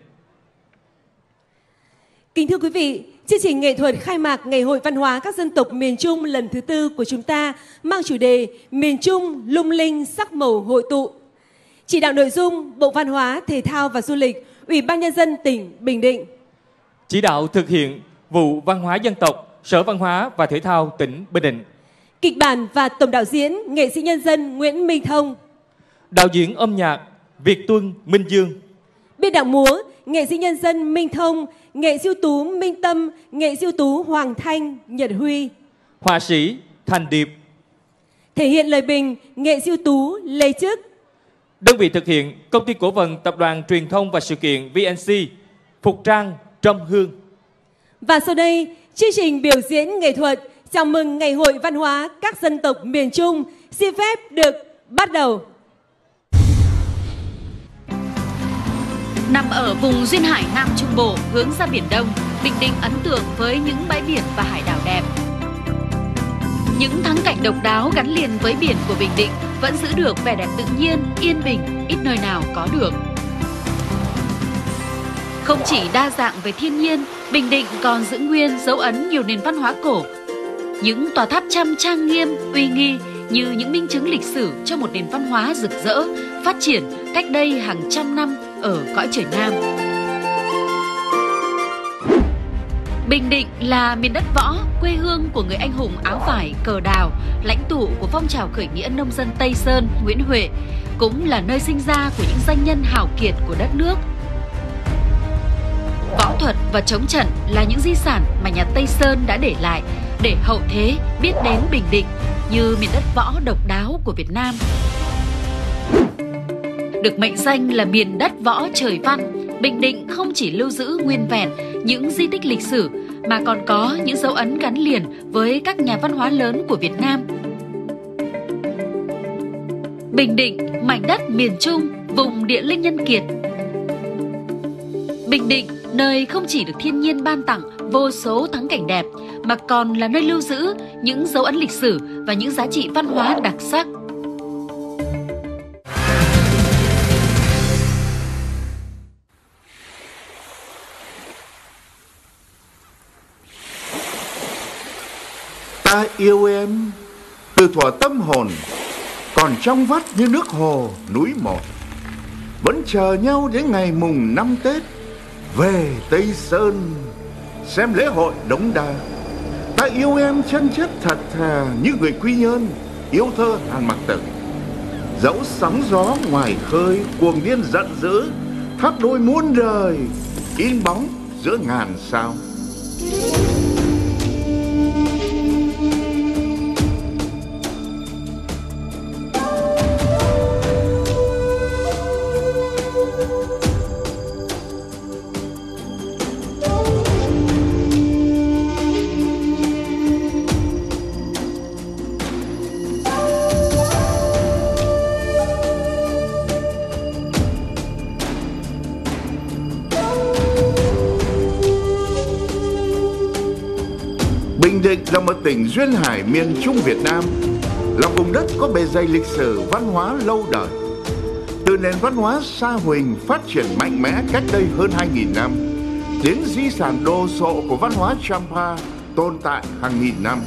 Kính thưa quý vị, chương trình nghệ thuật khai mạc Ngày hội Văn hóa các dân tộc miền Trung lần thứ tư của chúng ta mang chủ đề Miền Trung lung linh sắc màu hội tụ. Chỉ đạo nội dung Bộ Văn hóa, Thể thao và Du lịch, Ủy ban Nhân dân tỉnh Bình Định. chỉ đạo thực hiện vụ văn hóa dân tộc, Sở Văn hóa và Thể thao tỉnh Bình Định. Kịch bản và tổng đạo diễn nghệ sĩ nhân dân Nguyễn Minh Thông. Đạo diễn âm nhạc Việt Tuân Minh Dương. Biên đạo múa nghệ sĩ nhân dân Minh Thông, nghệ sĩ ưu tú Minh Tâm, nghệ sĩ ưu tú Hoàng Thanh, Nhật Huy. Họa sĩ Thành Điệp. Thể hiện lời bình nghệ sĩ ưu tú Lê Trức. Đơn vị thực hiện Công ty Cổ phần Tập đoàn Truyền thông và Sự kiện vê en xê, phục trang Trâm Hương. Và sau đây, chương trình biểu diễn nghệ thuật chào mừng Ngày hội Văn hóa các dân tộc miền Trung xin phép được bắt đầu. Nằm ở vùng duyên hải Nam Trung Bộ hướng ra Biển Đông, Bình Định ấn tượng với những bãi biển và hải đảo đẹp. Những thắng cảnh độc đáo gắn liền với biển của Bình Định vẫn giữ được vẻ đẹp tự nhiên, yên bình, ít nơi nào có được. Không chỉ đa dạng về thiên nhiên, Bình Định còn giữ nguyên dấu ấn nhiều nền văn hóa cổ. Những tòa tháp Chăm trang nghiêm, uy nghi như những minh chứng lịch sử cho một nền văn hóa rực rỡ, phát triển cách đây hàng trăm năm ở cõi trời Nam. Bình Định là miền đất võ, quê hương của người anh hùng áo vải cờ đào, lãnh tụ của phong trào khởi nghĩa nông dân Tây Sơn Nguyễn Huệ, cũng là nơi sinh ra của những danh nhân hào kiệt của đất nước. Võ thuật và chống trận là những di sản mà nhà Tây Sơn đã để lại để hậu thế biết đến Bình Định như miền đất võ độc đáo của Việt Nam. Được mệnh danh là miền đất võ trời văn, Bình Định không chỉ lưu giữ nguyên vẹn những di tích lịch sử mà còn có những dấu ấn gắn liền với các nhà văn hóa lớn của Việt Nam. Bình Định, mảnh đất miền Trung, vùng địa linh nhân kiệt. Bình Định, nơi không chỉ được thiên nhiên ban tặng vô số thắng cảnh đẹp mà còn là nơi lưu giữ những dấu ấn lịch sử và những giá trị văn hóa đặc sắc. Ta yêu em từ thuở tâm hồn còn trong vắt như nước hồ núi một, vẫn chờ nhau đến ngày mùng năm Tết về Tây Sơn xem lễ hội Đống Đa. Ta yêu em chân chất thật thà như người Quy Nhơn yêu thơ Hàn Mặc Tử. Dẫu sóng gió ngoài khơi cuồng điên giận dữ, tháp đôi muôn đời in bóng giữa ngàn sao. Bình Định là một tỉnh duyên hải miền Trung Việt Nam, là vùng đất có bề dày lịch sử văn hóa lâu đời. Từ nền văn hóa Sa Huỳnh phát triển mạnh mẽ cách đây hơn hai nghìn năm, đến di sản đồ sộ của văn hóa Champa tồn tại hàng nghìn năm.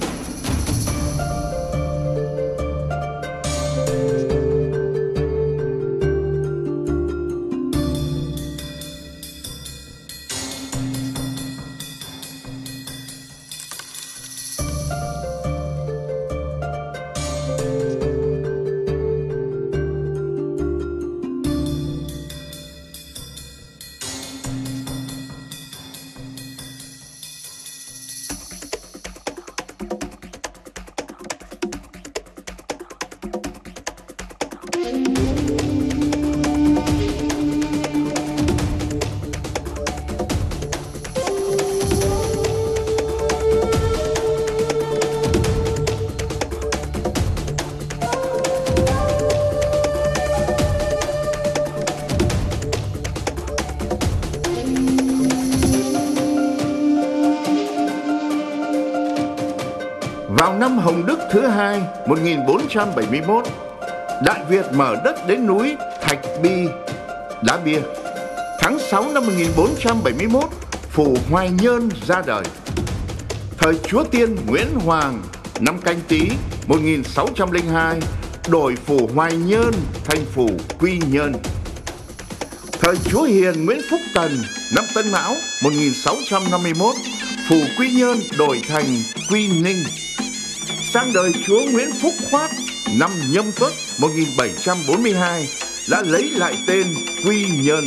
Vào năm Hồng Đức thứ hai một nghìn bốn trăm bảy mươi mốt, Đại Việt mở đất đến núi Thạch Bi, Đá Bia. Tháng sáu năm một nghìn bốn trăm bảy mươi mốt, phủ Hoài Nhơn ra đời. Thời Chúa Tiên Nguyễn Hoàng năm Canh Tý một nghìn sáu trăm lẻ hai đổi phủ Hoài Nhơn thành phủ Quy Nhơn. Thời chúa Hiền Nguyễn Phúc Tần, năm Tân Mão một nghìn sáu trăm năm mươi mốt, phủ Quy Nhơn đổi thành Quy Ninh. Sang đời chúa Nguyễn Phúc Khoát, năm Nhâm Tuất một nghìn bảy trăm bốn mươi hai, đã lấy lại tên Quy Nhơn.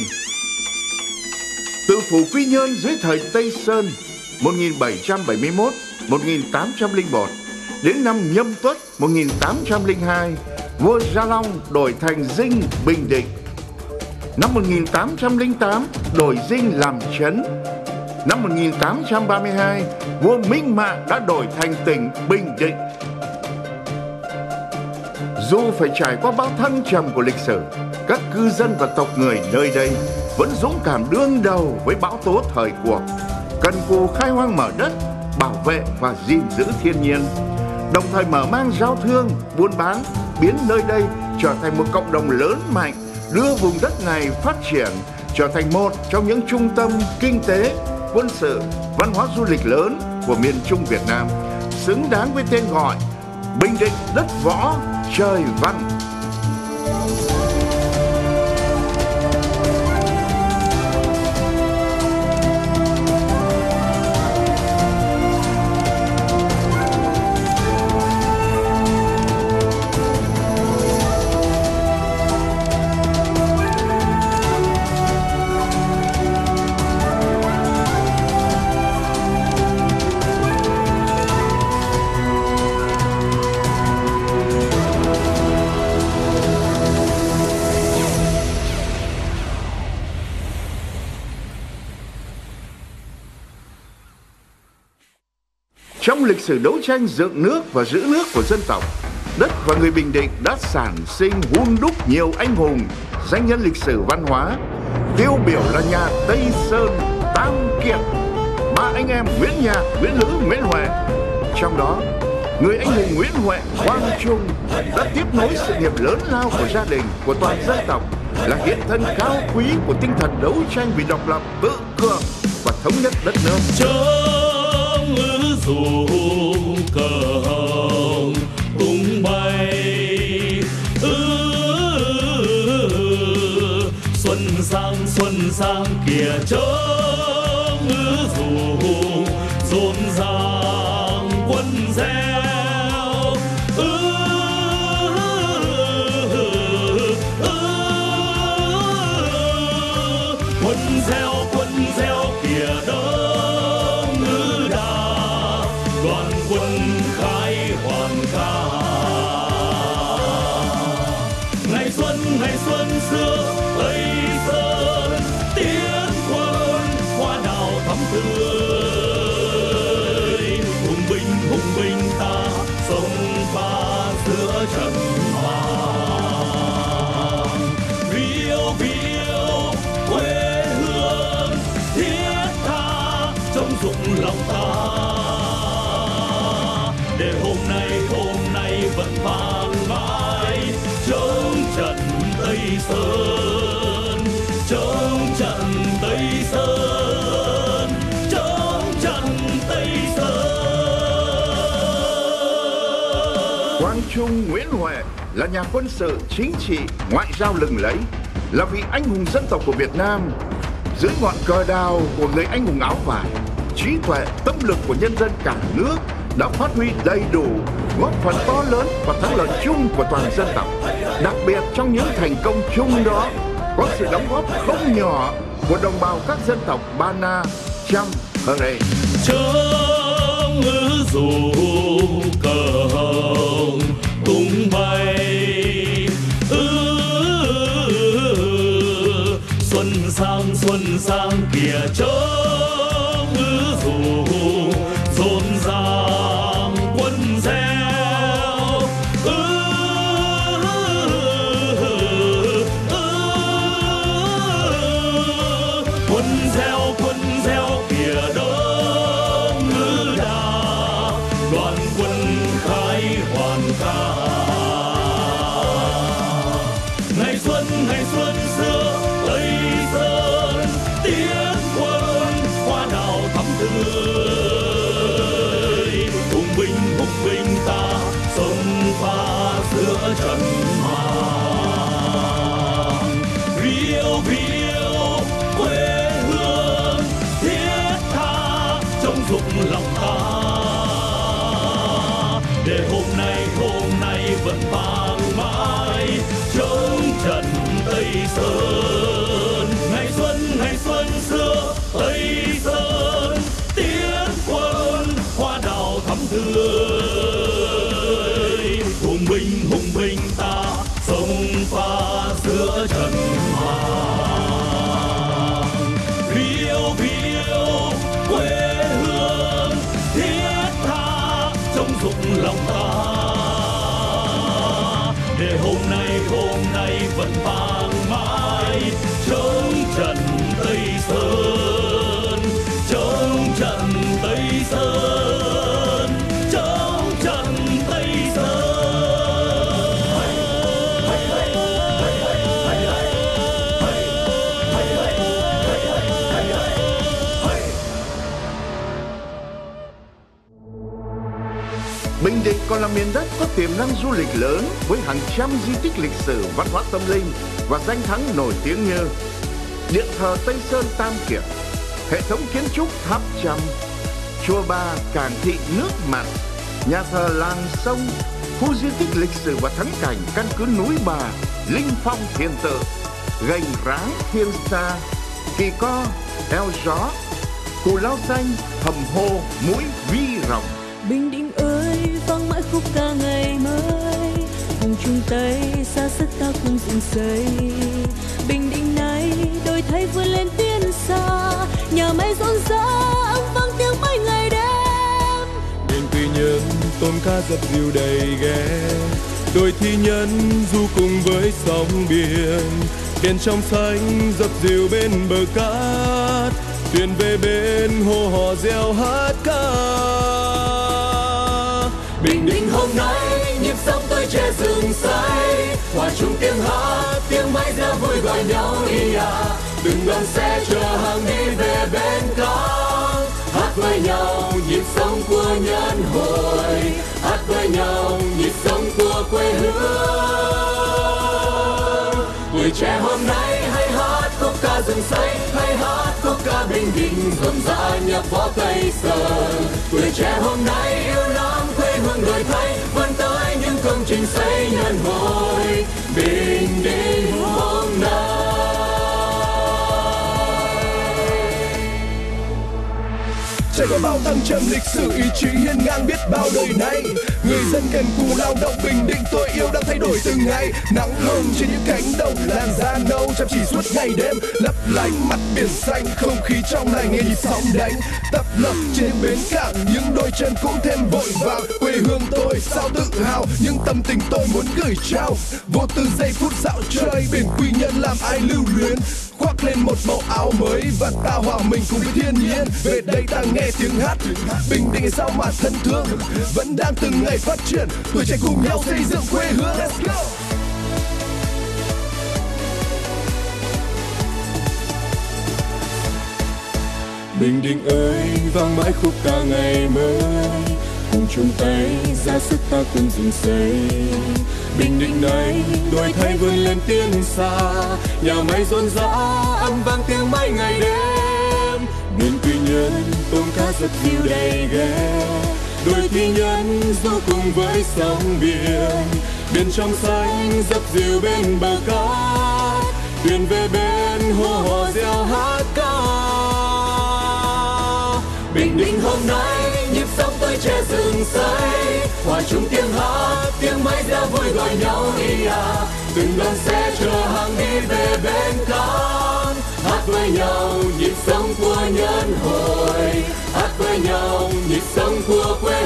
Từ phủ Quy Nhơn dưới thời Tây Sơn một nghìn bảy trăm bảy mươi mốt đến một nghìn tám trăm lẻ một, đến năm Nhâm Tuất một nghìn tám trăm lẻ hai, vua Gia Long đổi thành Dinh Bình Định. Năm một nghìn tám trăm lẻ tám, đổi Dinh làm trấn. Năm một nghìn tám trăm ba mươi hai, vua Minh Mạng đã đổi thành tỉnh Bình Định. Dù phải trải qua bao thăng trầm của lịch sử, các cư dân và tộc người nơi đây vẫn dũng cảm đương đầu với bão tố thời cuộc, cần cù khai hoang mở đất, bảo vệ và gìn giữ thiên nhiên, đồng thời mở mang giao thương, buôn bán, biến nơi đây trở thành một cộng đồng lớn mạnh, đưa vùng đất này phát triển trở thành một trong những trung tâm kinh tế, quân sự, văn hóa du lịch lớn của miền Trung Việt Nam, xứng đáng với tên gọi Bình Định đất võ, trời văn. Trong lịch sử đấu tranh dựng nước và giữ nước của dân tộc, đất và người Bình Định đã sản sinh hun đúc nhiều anh hùng, danh nhân lịch sử văn hóa. Tiêu biểu là nhà Tây Sơn, Tam Kiệt, ba anh em Nguyễn Nhạc, Nguyễn Lữ, Nguyễn Huệ. Trong đó, người anh hùng Nguyễn Huệ, Quang Trung đã tiếp nối sự nghiệp lớn lao của gia đình, của toàn dân tộc, là hiện thân cao quý của tinh thần đấu tranh vì độc lập, tự cường và thống nhất đất nước. Chống ngữ dù cờ hồng tung bay, ừ, xuân sang xuân sang kìa chống ngữ dù rộn ràng quân gieo, ừ, ừ, quân gieo quân gieo kìa đông ngữ đà, đoàn quân khai hoàn ca. Ngày xuân ngày xuân xưa Tây Sơn, tiến quân hoa đào thắm tươi, hùng binh hùng binh ta sông pha giữa trận vàng. Viêu viêu quê hương thiết tha trong dụng lòng ta, để hôm nay hôm nay vẫn vang mãi chống trận Tây Sơn, chống trận Tây Sơn, chống trận Tây Sơn. Quang Trung Nguyễn Huệ là nhà quân sự, chính trị, ngoại giao lừng lẫy, là vị anh hùng dân tộc của Việt Nam. Dưới ngọn cờ đào của người anh hùng áo vải, trí tuệ, tâm lực của nhân dân cả nước đã phát huy đầy đủ, góp phần to lớn vào thắng lợi chung của toàn dân tộc. Đặc biệt trong những thành công chung đó có sự đóng góp không nhỏ của đồng bào các dân tộc Ba Na, Chăm, Hờ-rê. Chống ngữ dù cờ hồng tung bay, ừ, xuân sang xuân sang kìa chống ngữ dù rộn ràng quân gieo, ừ, ừ, quân gieo quân gieo kìa đông ngữ đà, đoàn quân khai hoàn ca. Ngày xuân ngày xuân xưa Tây Sơn, tiến quân hoa đào thắm tươi, hùng binh hùng binh ta sông pha giữa trận màng. Viêu viêu dục lòng ta, để hôm nay hôm nay vẫn vang mãi chống trận Tây Sơn. Ngày xuân ngày xuân xưa Tây Sơn, tiến quân hoa đào thắm tươi, hùng binh hùng binh ta sông pha giữa trận vàng. Phiêu phiêu quê hương thiết tha trong dục lòng ta, để hôm nay hôm nay vẫn vang mãi chống trận Tây Sơn, chống trận Tây Sơn, chống trận Tây Bình Định còn là miền đất có tiềm năng du lịch lớn với hàng trăm di tích lịch sử, văn hóa tâm linh và danh thắng nổi tiếng như điện thờ Tây Sơn Tam Kiệt, hệ thống kiến trúc tháp Chăm, chùa Bà Cảng Thị nước mặn, nhà thờ làng sông, khu di tích lịch sử và thắng cảnh căn cứ núi Bà, Linh Phong Thiên Tự, Gành Ráng Thiên Sa, Kỳ Co, Eo Gió, Cù Lao Xanh, Hầm Hồ, Mũi Vi Rồng. Bình Định ơi, vang mãi khúc ca ngày mới, vùng Trung Tây xa sức ta cùng dựng xây. Bình Định này đổi thay vươn lên tiên xa, nhà máy rộn rã âm vang tiếng mấy ngày đêm. Bên Quy Nhơn tôm cá dập dìu đầy ghe, đôi thi nhân du cùng với sóng biển. Biển trong xanh dập dìu bên bờ cát, thuyền về bên hồ hò reo hát ca. Bình Định hôm nay nhịp sống tôi che rừng say, hòa chung tiếng hát tiếng máy reo vui gọi nhau đi à. Từng đoàn xe chở hàng đi về bên cát, hát với nhau nhịp sống của nhân hội, hát với nhau nhịp sống của quê hương. Tuổi trẻ hôm nay hay hát khúc ca rừng xanh, hay hát khúc ca Bình Định rộn rã nhạc võ Tây Sơn. Tuổi trẻ hôm nay yêu Nam quê hương đổi thay, vươn tới những công trình xây nhân hội Bình Định hôm nay. Trải qua bao thăng trầm lịch sử, ý chí hiên ngang biết bao đời nay. Người dân cần cù lao động, Bình Định tôi yêu đang thay đổi từng ngày. Nắng hồng trên những cánh đồng, làn da nâu chăm chỉ suốt ngày đêm. Lấp lánh mặt biển xanh, không khí trong lành nghe nhịp sóng đánh. Tập lập trên những bến cảng, những đôi chân cũng thêm vội vàng. Quê hương tôi sao tự hào, những tâm tình tôi muốn gửi trao. Vô tư giây phút dạo chơi, biển Quy Nhơn làm ai lưu luyến. Khoác lên một màu áo mới và ta hòa mình cùng với thiên nhiên. Về đây ta nghe tiếng hát, Bình Định sao mà thân thương, vẫn đang từng ngày phát triển. Tuổi trẻ cùng nhau xây dựng quê hương. Let's go! Bình Định ơi, vang mãi khúc ca ngày mới, cùng chung tay ra sức ta cùng dựng xây. Bình Định này đổi thay vươn lên tiên xa, nhà máy rộn rã âm vang tiếng mãi ngày đêm. Biển Quy Nhơn tôm cá dập dìu đầy ghe, đôi thi nhân du cùng với sóng biển. Biển trong xanh dập dìu bên bờ cát, thuyền về bên hồ hò reo hát ca. Bình Định hôm nay nhịp sống tôi che rừng say, hòa chung tiếng hát tiếng máy reo vui gọi nhau đi à. Từng đoàn xe chở hàng đi về bên cát, hát với nhau nhịp sống của nhân hội, hát với nhau nhịp sống của quê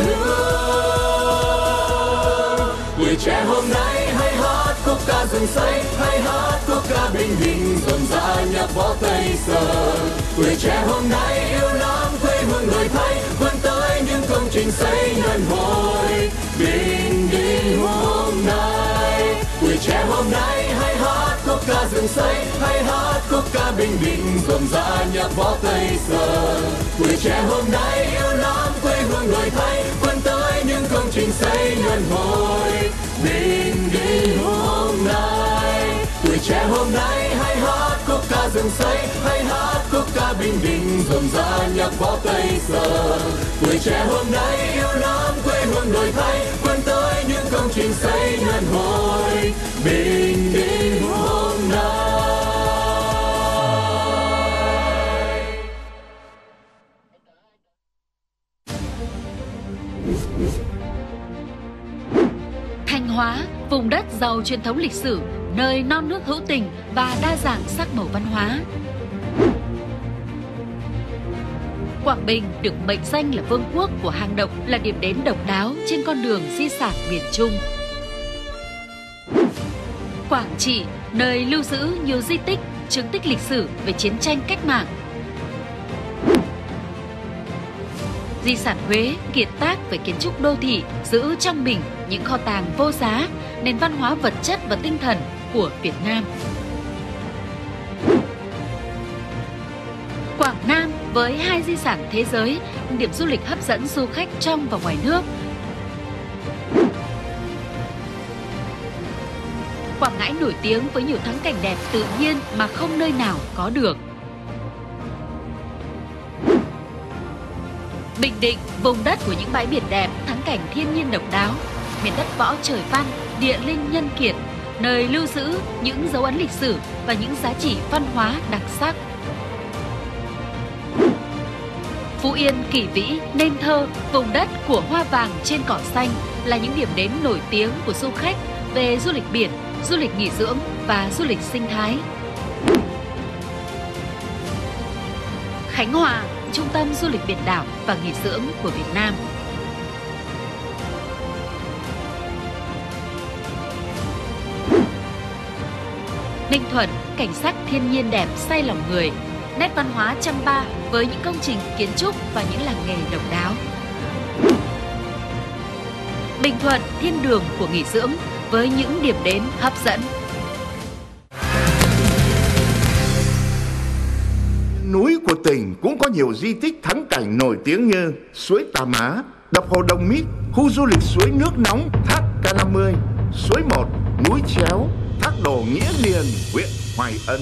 hương. Tuổi trẻ hôm nay hay hát khúc ca rừng xanh, hay hát khúc ca Bình Định rộn rã nhạc võ Tây Sơn. Tuổi trẻ hôm nay yêu Nam quê hương đổi thay, vươn tới những công trình xây nhân hội Bình Định hôm nay. Tuổi trẻ hôm nay hay hát khúc ca rừng xanh, hay hát khúc ca Bình Định rộn rã nhạc võ Tây Sơn. Tuổi trẻ hôm nay yêu Nam quê hương đổi thay, vươn tới những công trình xây nhân hội Bình Định hôm nay. Tuổi trẻ hôm hôm nay, hay hát khúc ca rừng xây, hay hát khúc ca Bình Định rộn rã nhạc võ Tây Sơn. Tuổi trẻ hôm nay yêu Nam quê hương đổi thay, quên tới những công trình xây nhân hồi Bình Định hôm nay. Thanh Hóa, vùng đất giàu truyền thống lịch sử, nơi non nước hữu tình và đa dạng sắc màu văn hóa. Quảng Bình được mệnh danh là vương quốc của hang động, là điểm đến độc đáo trên con đường di sản miền Trung. Quảng Trị, nơi lưu giữ nhiều di tích, chứng tích lịch sử về chiến tranh cách mạng. Di sản Huế kiệt tác về kiến trúc đô thị, giữ trong mình những kho tàng vô giá, nền văn hóa vật chất và tinh thần của Việt Nam. Quảng Nam với hai di sản thế giới, điểm du lịch hấp dẫn du khách trong và ngoài nước. Quảng Ngãi nổi tiếng với nhiều thắng cảnh đẹp tự nhiên mà không nơi nào có được. Bình Định, vùng đất của những bãi biển đẹp, thắng cảnh thiên nhiên độc đáo, miền đất võ trời văn, địa linh nhân kiệt, nơi lưu giữ những dấu ấn lịch sử và những giá trị văn hóa đặc sắc. Phú Yên kỳ vĩ, nên thơ, vùng đất của hoa vàng trên cỏ xanh là những điểm đến nổi tiếng của du khách về du lịch biển, du lịch nghỉ dưỡng và du lịch sinh thái. Khánh Hòa, trung tâm du lịch biển đảo và nghỉ dưỡng của Việt Nam. Ninh Thuận, cảnh sắc thiên nhiên đẹp say lòng người, nét văn hóa Chăm Ba với những công trình kiến trúc và những làng nghề độc đáo. Bình Thuận, thiên đường của nghỉ dưỡng với những điểm đến hấp dẫn. Núi của tỉnh cũng có nhiều di tích thắng cảnh nổi tiếng như suối Tà Má, đập hồ Đồng Mít, khu du lịch suối nước nóng thác K năm mươi, suối một, núi Chéo, thác Đổ Nghĩa Điền, huyện Hoài Ân.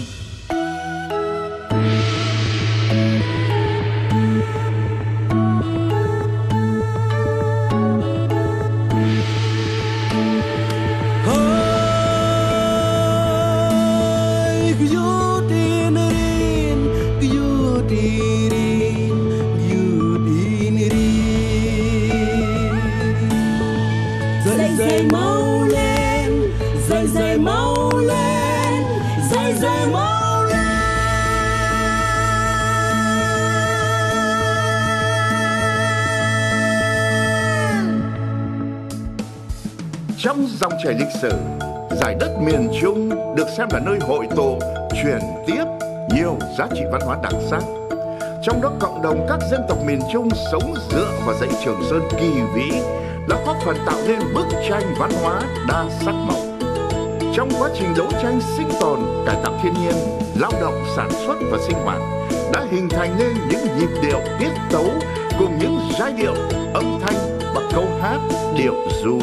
Trong dòng chảy lịch sử, giải đất miền Trung được xem là nơi hội tụ, truyền tiếp nhiều giá trị văn hóa đặc sắc. Trong đó cộng đồng các dân tộc miền Trung sống dựa vào dãy Trường Sơn kỳ vĩ đã góp phần tạo nên bức tranh văn hóa đa sắc màu. Trong quá trình đấu tranh sinh tồn, cải tạo thiên nhiên, lao động, sản xuất và sinh hoạt đã hình thành nên những nhịp điệu tiết tấu cùng những giai điệu, âm thanh và câu hát, điệu ru.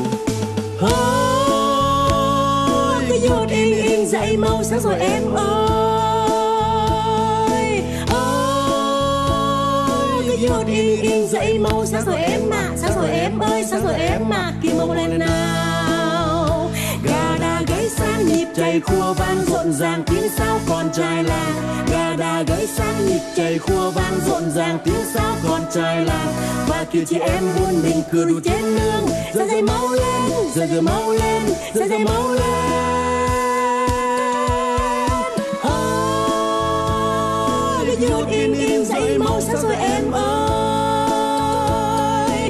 Ôi, cứ nhốt in in dậy màu sáng rồi em ơi. Ôi, cứ nhốt in in dậy màu sáng rồi em mà, sáng rồi em ơi, sáng rồi em mà, kim màu lên nào. Gà đa gáy sáng nhịp chảy khua vang rộn ràng tiếng sao còn trai làng. Gà đa gáy sáng nhịp chảy khua vang rộn ràng tiếng sao còn trai làng. Và kiểu chị em buôn mình cười đủ trên nương. Giờ dây máu lên, giờ giờ máu lên, giờ dây máu lên. Ôi, cứ nhốt in in dậy màu sáng rồi em ơi.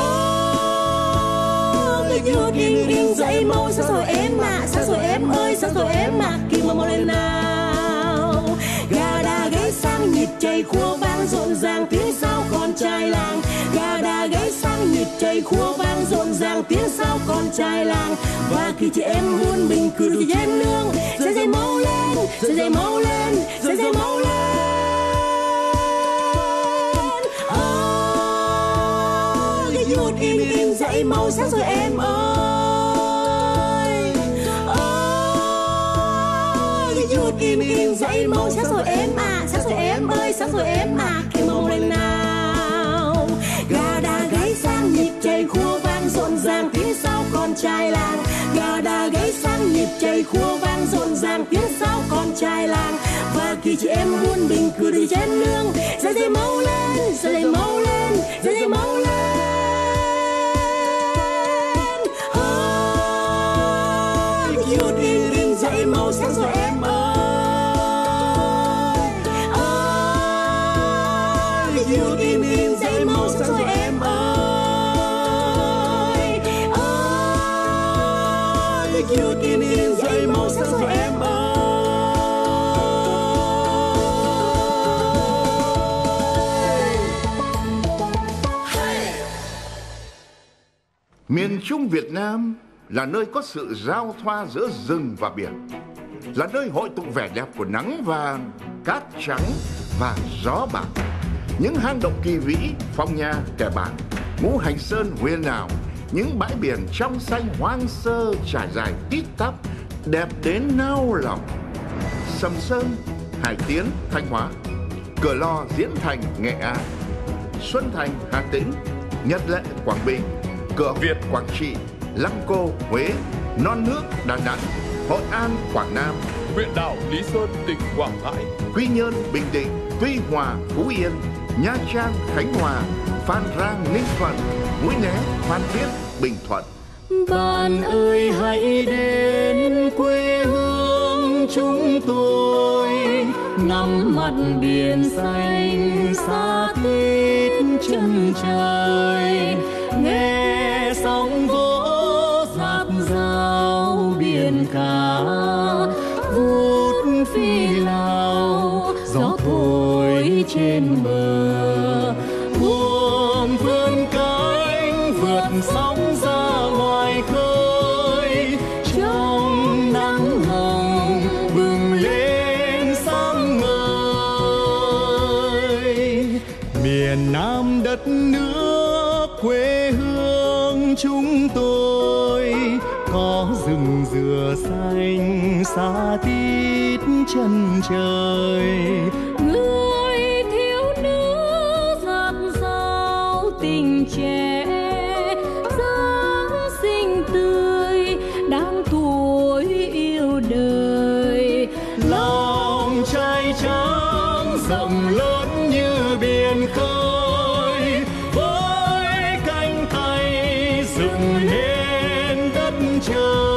Ôi, cứ nhốt in in dậy màu sáng rồi em mà, sáng rồi em ơi, sáng rồi em mà, kim màu lên nào. Gà đa gáy sang nhịp chảy khua vang rộn ràng tiếng sao còn trai làng. Gà đa gáy sang nhịp chảy khua vang rộn ràng tiếng sao con trai làng. Và khi chị em buôn mình cười đủ trên nương. Dây dây máu lên, dây dây máu lên, dây dây máu lên. Ôi, cái nhốt in in dậy màu sáng rồi em ơi. Ôi, cái nhốt cute in in dậy màu sáng rồi em à, sáng rồi em ơi, sáng rồi em à, kêu màu lên nào. Gà đá gáy sang nhịp chạy khua vang rộn ràng phía sau con trai làng. Gà đá gáy sang nhịp chạy khua vang rộn ràng phía sau con trai làng. Và khi chị em muôn bình cười đi chén nương, dây dây màu lên, dây dây màu lên, dây dây màu lên. Cute in in dậy màu sáng rồi em ơi, ơi. Cute in in dậy màu sáng rồi em ơi, ơi. Cute in in dậy màu sáng rồi em ơi. Miền Trung Việt Nam là nơi có sự giao thoa giữa rừng và biển, là nơi hội tụ vẻ đẹp của nắng vàng, cát trắng và gió bạc. Những hang động kỳ vĩ, Phong Nha, Kẻ Bàng, Ngũ Hành Sơn, huyền ảo, những bãi biển trong xanh hoang sơ trải dài tít tắp, đẹp đến nao lòng. Sầm Sơn, Hải Tiến, Thanh Hóa, Cửa Lò, Diễn Thành, Nghệ An, Xuân Thành, Hà Tĩnh, Nhật Lệ, Quảng Bình, Cửa Việt, Quảng Trị, Lăng Cô, Huế, Non Nước, Đà Nẵng, Hội An, Quảng Nam, huyện đảo Lý Sơn, tỉnh Quảng Ngãi, Quy Nhơn, Bình Định, Tuy Hòa, Phú Yên, Nha Trang, Khánh Hòa, Phan Rang, Ninh Thuận, Mũi Né, Phan Thiết, Bình Thuận. Bạn ơi hãy đến quê hương chúng tôi, ngắm mặt biển xanh xa tít chân trời, nghe sóng vỗ dạt dào biển cả, vút phi lao gió thổi trên bờ, buông vươn cánh vượt sóng ra ngoài khơi, trong nắng hồng bừng lên sáng ngời. Miền Nam đất nước quê hương chúng tôi, có rừng dừa xanh xa tít chân trời. Người thiếu nữ dạt dào tình trẻ, dáng xinh tươi đang tuổi yêu đời. Lòng trai trắng rộng lớn như biển khơi, với cánh tay dựng nên đất trời.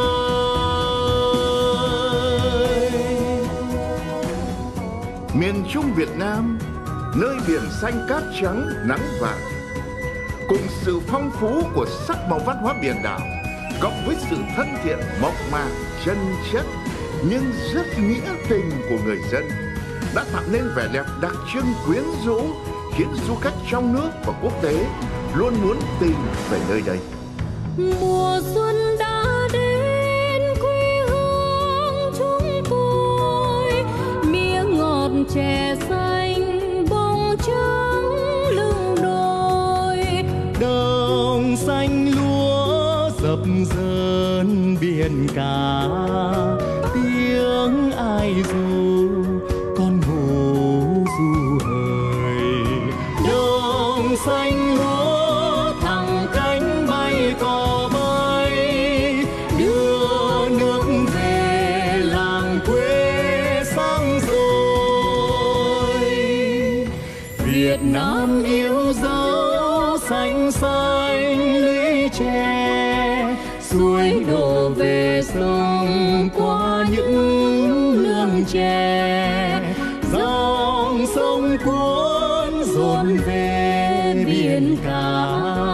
Miền Trung Việt Nam, nơi biển xanh cát trắng nắng vàng, cùng sự phong phú của sắc màu văn hóa biển đảo, cộng với sự thân thiện mộc mạc chân chất nhưng rất nghĩa tình của người dân, đã tạo nên vẻ đẹp đặc trưng quyến rũ, khiến du khách trong nước và quốc tế luôn muốn tìm về nơi đây. Mùa xuân đã đến quê hương chúng tôi, mía ngọt chè xanh bông trắng lưng đồi. Đồng xanh lúa dập dờn biển cả, tiếng ai ru con hồ du hời. Đồng xanh lúa thẳng cánh bay cò bay, đưa nước về làng quê sáng rồi. Việt Nam yêu dấu xanh xanh lũy tre, suối đổ về sông qua những lương chè. Dòng sông cuốn dồn về biển cả,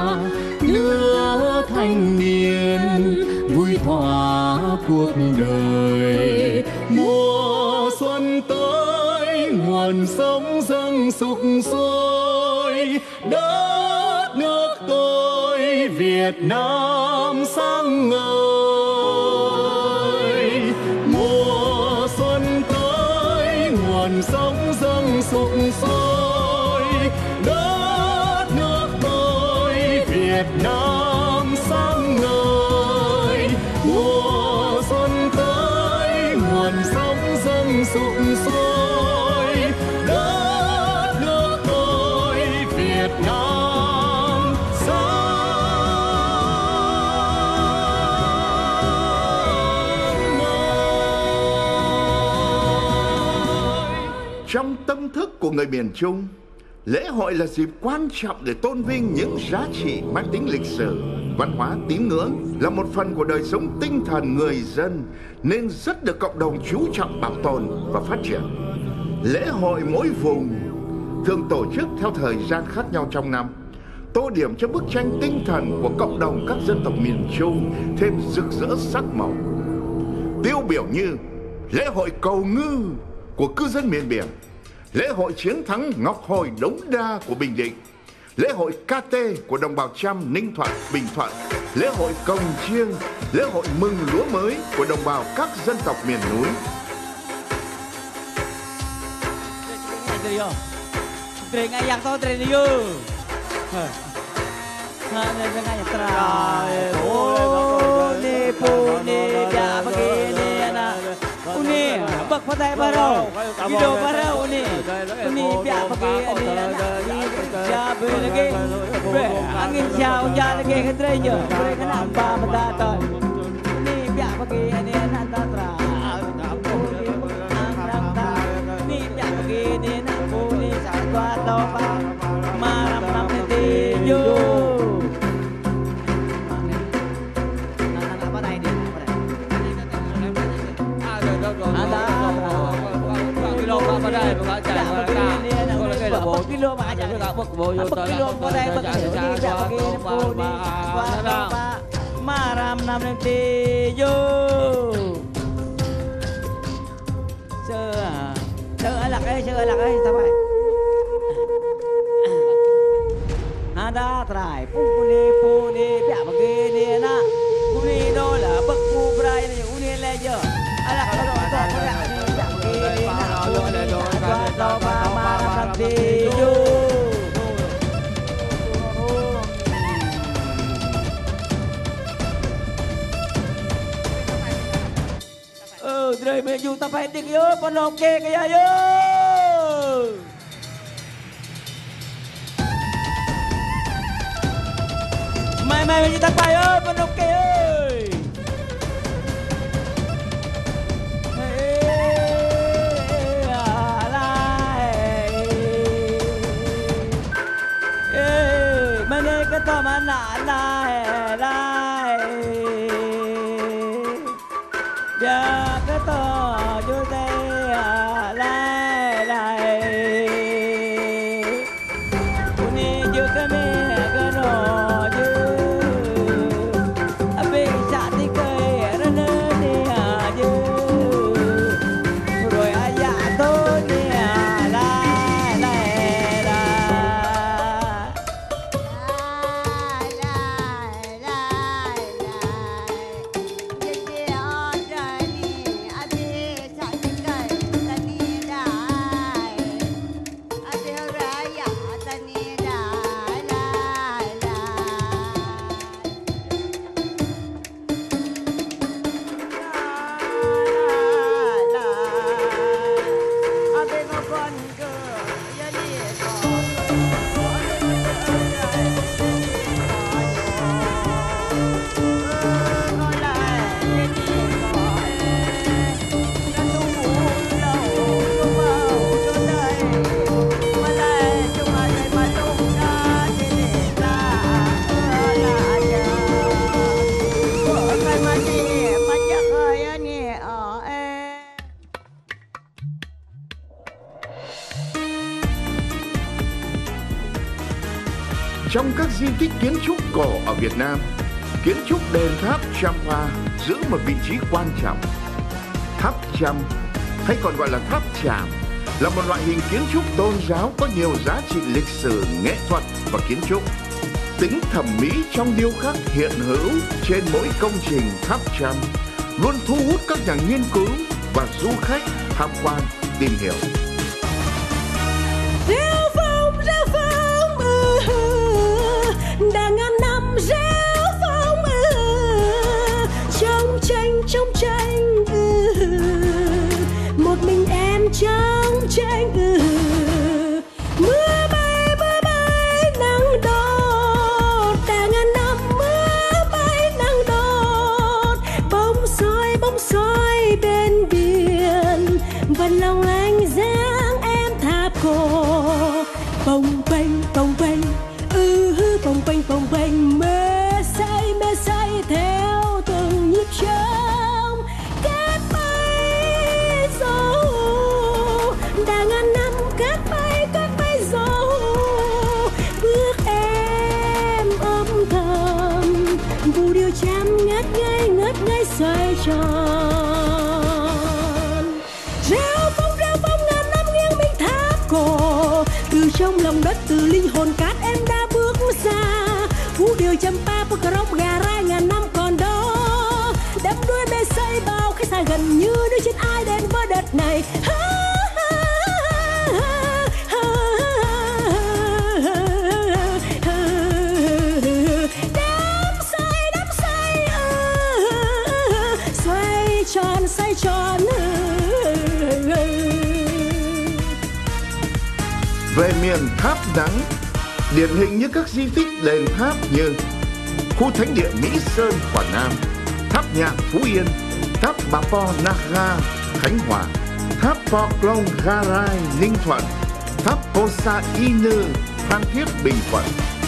lứa thanh niên vui thỏa cuộc đời. Mùa xuân tới nguồn sống dâng sục sôi, đất nước tôi Việt Nam sáng ngời. Mùa xuân tới nguồn sống dâng sục sôi, đất nước tôi Việt Nam sáng ngời. Mùa xuân tới nguồn sống dâng sụp sôi. Đất nước tôi Việt Nam Trong tâm thức của người miền Trung, lễ hội là dịp quan trọng để tôn vinh những giá trị mang tính lịch sử, văn hóa, tín ngưỡng, là một phần của đời sống tinh thần người dân nên rất được cộng đồng chú trọng bảo tồn và phát triển. Lễ hội mỗi vùng thường tổ chức theo thời gian khác nhau trong năm, tô điểm cho bức tranh tinh thần của cộng đồng các dân tộc miền Trung thêm rực rỡ sắc màu. Tiêu biểu như lễ hội cầu ngư của cư dân miền biển, lễ hội chiến thắng Ngọc Hồi Đống Đa của Bình Định, lễ hội ca tê của đồng bào Chăm Ninh Thuận, Bình Thuận, lễ hội Cồng Chiêng, lễ hội mừng lúa mới của đồng bào các dân tộc miền núi. Uni bak patai barau video barau uni uni pihak pakai ini siapa lagi angin siapa jalan lagi keteranya mereka nampak mendatang uni pihak pakai ini nak tatra ni pihak pakai ini nak boleh satu atau malam malam nanti yo. Ở đây có chạy qua ca, có là cái là bộ kilo mà chạy cả bậc bộ vô tới là có đây bậc đi ra bộ đi qua maram nam lên ti vô sơ sơ lạc ấy sơ lạc ấy sao vậy ada trai puni puni biar begini na puni đâu là bậc phu brai này puni lên chưa ada kalau ada ada biar begini na Đâu ba ma làm gì vô ừ rồi bây giờ ta phải đi vô con ông kia cái vô mày mày bây giờ ta phải ơi con ông kia ơi to mà nã lại lại giờ cái to vô đây lại lại uni chưa cái mẹ cái nọ chứ bị chặt đi cây nó nơi đi à chứ rồi ai dạ tôi đi à lại lại lại Trong các di tích kiến trúc cổ ở Việt Nam, kiến trúc đền tháp Chăm Hoa giữ một vị trí quan trọng. Tháp Chăm, hay còn gọi là tháp Chàm, là một loại hình kiến trúc tôn giáo có nhiều giá trị lịch sử, nghệ thuật và kiến trúc. Tính thẩm mỹ trong điêu khắc hiện hữu trên mỗi công trình tháp Chăm luôn thu hút các nhà nghiên cứu và du khách tham quan tìm hiểu. Rêu phong, rêu phong, ừ, đã ngàn năm rêu phong, ừ, trong tranh, trong tranh, ừ, một mình em. lành dáng em tháp cổ. Bồng bềnh bồng bềnh ừ hư bồng bềnh bồng bềnh mê say mê say theo từng nhịp trống. Cát bay dấu đã ngàn năm cát bay cát bay dấu. Bước em âm thầm vụ điều chạm ngất ngây ngất ngây xoay tròn. Reo phong reo phong ngàn năm nghiêng mình tháp cổ. Từ trong lòng đất từ linh hồn cát em đã bước ra. Vũ điệu chăm pa bức rong gà rai ngàn năm còn đó. Đắm đuôi mê say bao khách xa gần như đứa trên ai đến với đợt này. Đắm say đắm say xoay tròn xoay tròn. Về miền tháp nắng, điển hình như các di tích đền tháp như khu thánh địa Mỹ Sơn Quảng Nam, tháp Nhạn Phú Yên, tháp Bà Po Naga Khánh Hòa, tháp Po Klong Garai Ninh Thuận, tháp Posa Inu Phan Thiết Bình Thuận.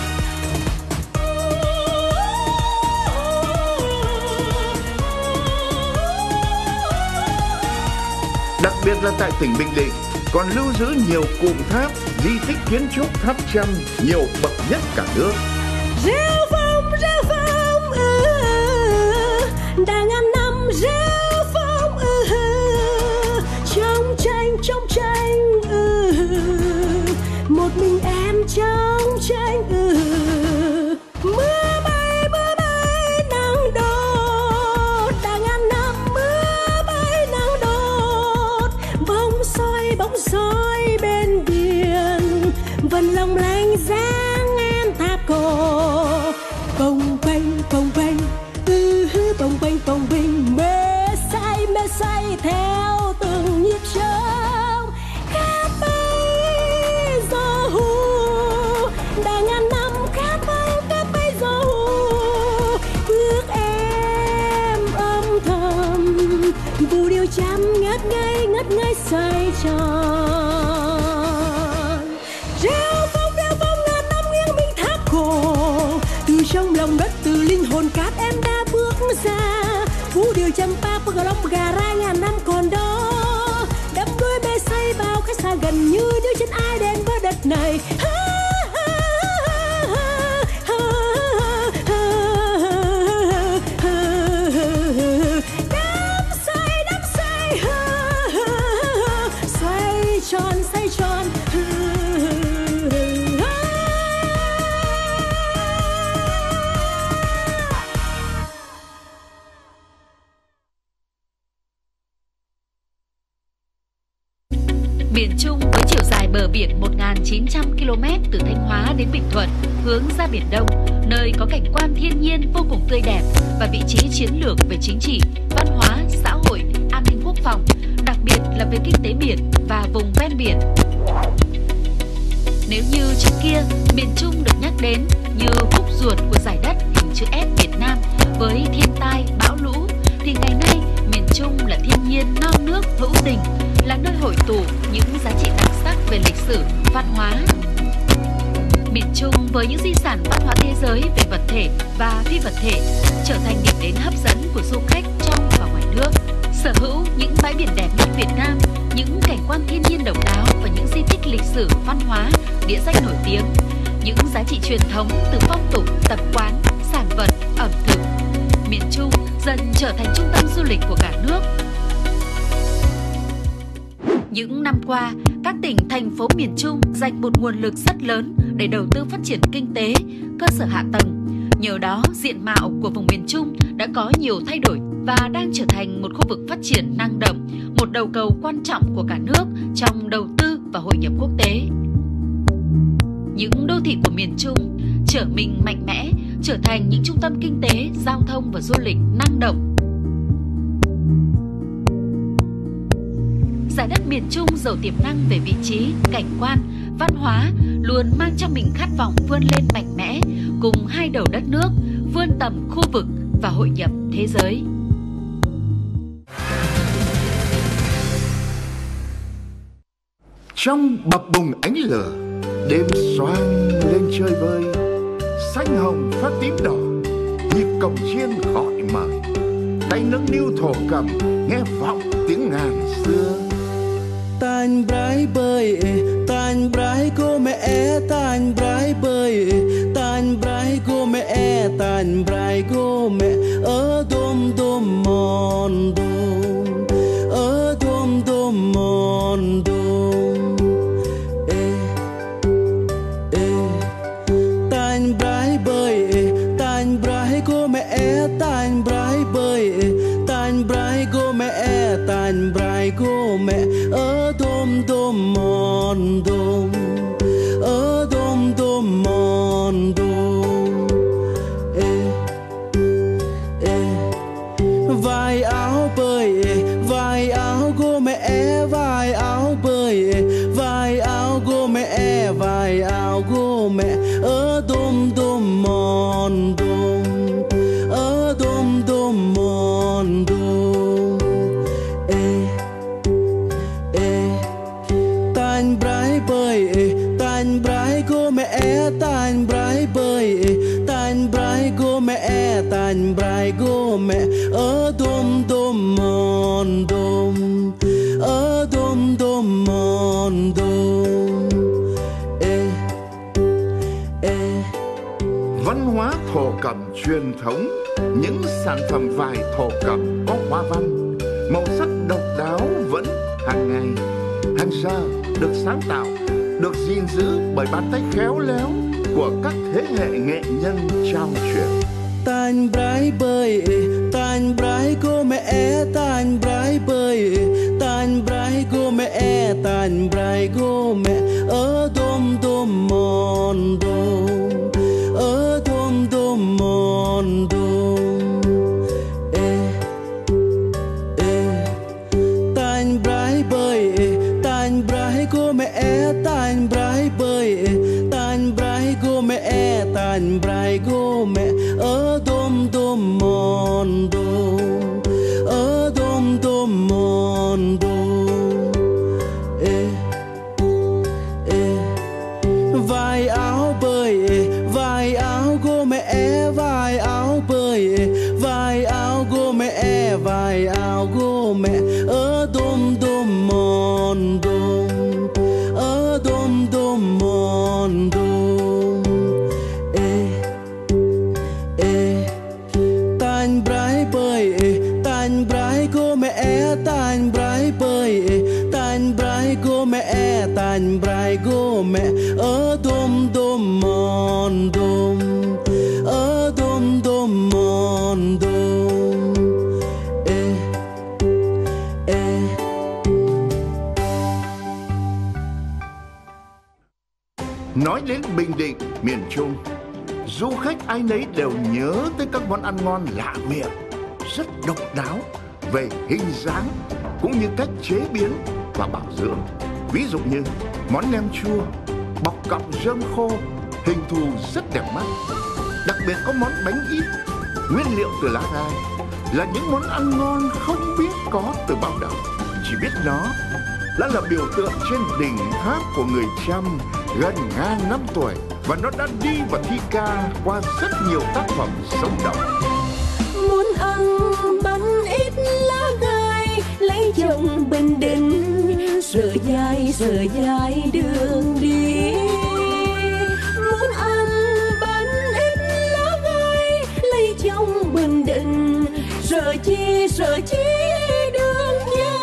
Đặc biệt là tại tỉnh Bình Định còn lưu giữ nhiều cụm tháp, di tích kiến trúc tháp Chăm nhiều bậc nhất cả nước. Reo phong reo phong ừ, đã ngàn năm reo phong ừ, trong tranh trong tranh ừ, một mình em trong tranh ừ. Mưa bay mưa bay nắng đốt đã ngàn năm mưa bay nắng đốt. Bóng soi bóng soi bên biển vẫn lòng lanh dáng em tháp cổ. Bồng bềnh bồng bềnh ừ hư bồng bềnh bồng bềnh mê say mê say theo từng nhịp trống. Cát bay gió hú đã ngàn năm cát bay cát bay gió hú. Bước em âm thầm vụ điều chạm ngất ngây ngất ngây xoay tròn. Reo phong reo phong ngàn năm nghiêng mình tháp cổ. Từ trong lòng đất từ linh hồn cát em đã bước ra. Vũ điệu chăm pa bức rong gà rai ngàn năm còn đó. Đắm đuôi mê say bao khách xa gần như đứa trên ai đến với đất này. Đắm say đắm say xoay tròn xoay tròn. Miền Trung với chiều dài bờ biển một nghìn chín trăm ki lô mét từ Thanh Hóa đến Bình Thuận hướng ra Biển Đông, nơi có cảnh quan thiên nhiên vô cùng tươi đẹp và vị trí chiến lược về chính trị, văn hóa, xã hội, an ninh quốc phòng, đặc biệt là về kinh tế biển và vùng ven biển. Nếu như trước kia miền Trung được nhắc đến như khúc ruột của giải đất hình chữ S Việt Nam với thiên tai, bão lũ, thì ngày nay miền Trung là thiên nhiên non nước hữu tình, là nơi hội tụ những giá trị đặc sắc về lịch sử, văn hóa. Miền Trung với những di sản văn hóa thế giới về vật thể và phi vật thể trở thành điểm đến hấp dẫn của du khách trong và ngoài nước. Sở hữu những bãi biển đẹp nhất Việt Nam, những cảnh quan thiên nhiên độc đáo và những di tích lịch sử, văn hóa, địa danh nổi tiếng, những giá trị truyền thống từ phong tục, tập quán, sản vật, ẩm thực. Miền Trung dần trở thành trung tâm du lịch của cả nước. Những năm qua, các tỉnh, thành phố miền Trung dành một nguồn lực rất lớn để đầu tư phát triển kinh tế, cơ sở hạ tầng. Nhờ đó, diện mạo của vùng miền Trung đã có nhiều thay đổi và đang trở thành một khu vực phát triển năng động, một đầu cầu quan trọng của cả nước trong đầu tư và hội nhập quốc tế. Những đô thị của miền Trung trở mình mạnh mẽ, trở thành những trung tâm kinh tế, giao thông và du lịch năng động. Giải đất miền Trung giàu tiềm năng về vị trí, cảnh quan, văn hóa luôn mang trong mình khát vọng vươn lên mạnh mẽ cùng hai đầu đất nước, vươn tầm khu vực và hội nhập thế giới. Trong bập bùng ánh lửa, đêm xoang lên chơi vơi, xanh hồng phát tím đỏ, nhịp cổng chiên gọi mời, tay nâng niu thổ cầm nghe vọng tiếng ngàn xưa. Tan brái bơi, tan brái cô mẹ, tan brái bơi, tan brái cô mẹ, tan brái cô mẹ, ở đôm đôm mòn đôm, ở đôm đôm mòn đôm. Ê, ê, tan brái bơi, tan brái cô mẹ, tan brái bơi, tan brái cô mẹ, tan brái cô mẹ, ở đôm đôm mòn đôm, ở đôm đôm mòn đôm. Ê, ê, vai áo bơi, vai áo cô mẹ, vai áo bơi, vai áo cô mẹ, vai áo cô mẹ, ở đôm đôm mòn đôm, ở đôm đôm mòn đôm. Ê, ê, tan brái bơi, tan brái cô mẹ, tan brái bơi, tan brái cô mẹ, tan brái cô mẹ, ở đôm đôm mòn đôm, ở đôm đôm mòn đôm. Ê, ê, Văn hóa thổ cẩm truyền thống, những sản phẩm vải thổ cẩm có hoa văn, màu sắc độc đáo vẫn hàng ngày, hàng giờ được sáng tạo, được gìn giữ bởi bàn tay khéo léo của các thế hệ nghệ nhân trao truyền. Tan brái bơi, tan brái cô mẹ, tan brái bơi, tan brái cô mẹ, tan brái cô mẹ, ở đôm đôm mòn đôm, ở đôm đôm mòn đôm. Ê, ê, tan brái bơi, tan brái cô mẹ, tan brái bơi, tan brái cô mẹ, tan brái cô mẹ, ở đôm đôm mòn đôm, ở đôm đôm mòn đôm. Ê, ê, vai áo bơi, vai áo cô mẹ, vai áo bơi, vai áo cô mẹ, vai áo cô mẹ, ở đôm đôm mòn đôm, ở đôm đôm mòn đôm. Ê, ê, tan brái bơi, tan brái cô mẹ, tan brái bơi, tan brái cô mẹ, tan brái cô mẹ, ở đôm đôm mòn đôm, ở đôm đôm mòn đôm. Ê, ê. Nói đến Bình Định, miền Trung, du khách ai nấy đều nhớ tới các món ăn ngon lạ miệng, rất độc đáo về hình dáng cũng như cách chế biến và bảo dưỡng. Ví dụ như món nem chua bọc cọng rơm khô, hình thù rất đẹp mắt. Đặc biệt có món bánh ít, nguyên liệu từ lá gai, là những món ăn ngon không biết có từ bao đầu. Chỉ biết nó đã là biểu tượng trên đỉnh tháp của người Chăm gần ngàn năm tuổi, và nó đã đi và thi ca qua rất nhiều tác phẩm sống động. Muốn ăn bánh ít lá gai, lấy chồng Bình Định, sợ dài sợ dài đường đi. Muốn ăn bánh ít lá gai, lấy chồng Bình Định, sợ chi sợ chi đường dài.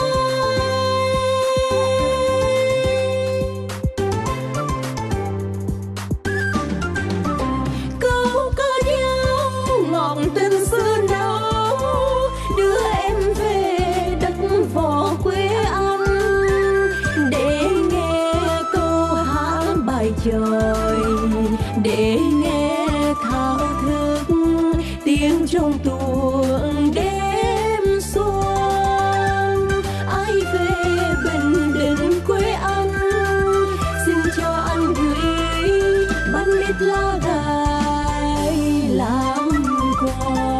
Câu ca dao ngọn tình xưa nào, đưa em về đất võ quê anh, để nghe câu hát bài chòi, để nghe thao thức tiếng trong tuồng đêm xuân. Ai về Bình Định quê anh, xin cho anh gửi bánh ít lá gai làm quà.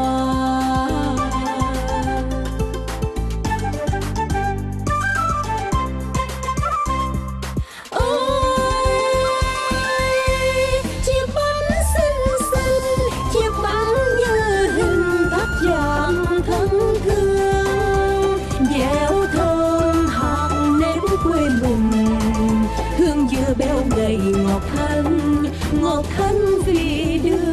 ngọt thanh, ngọt thanh vì đường.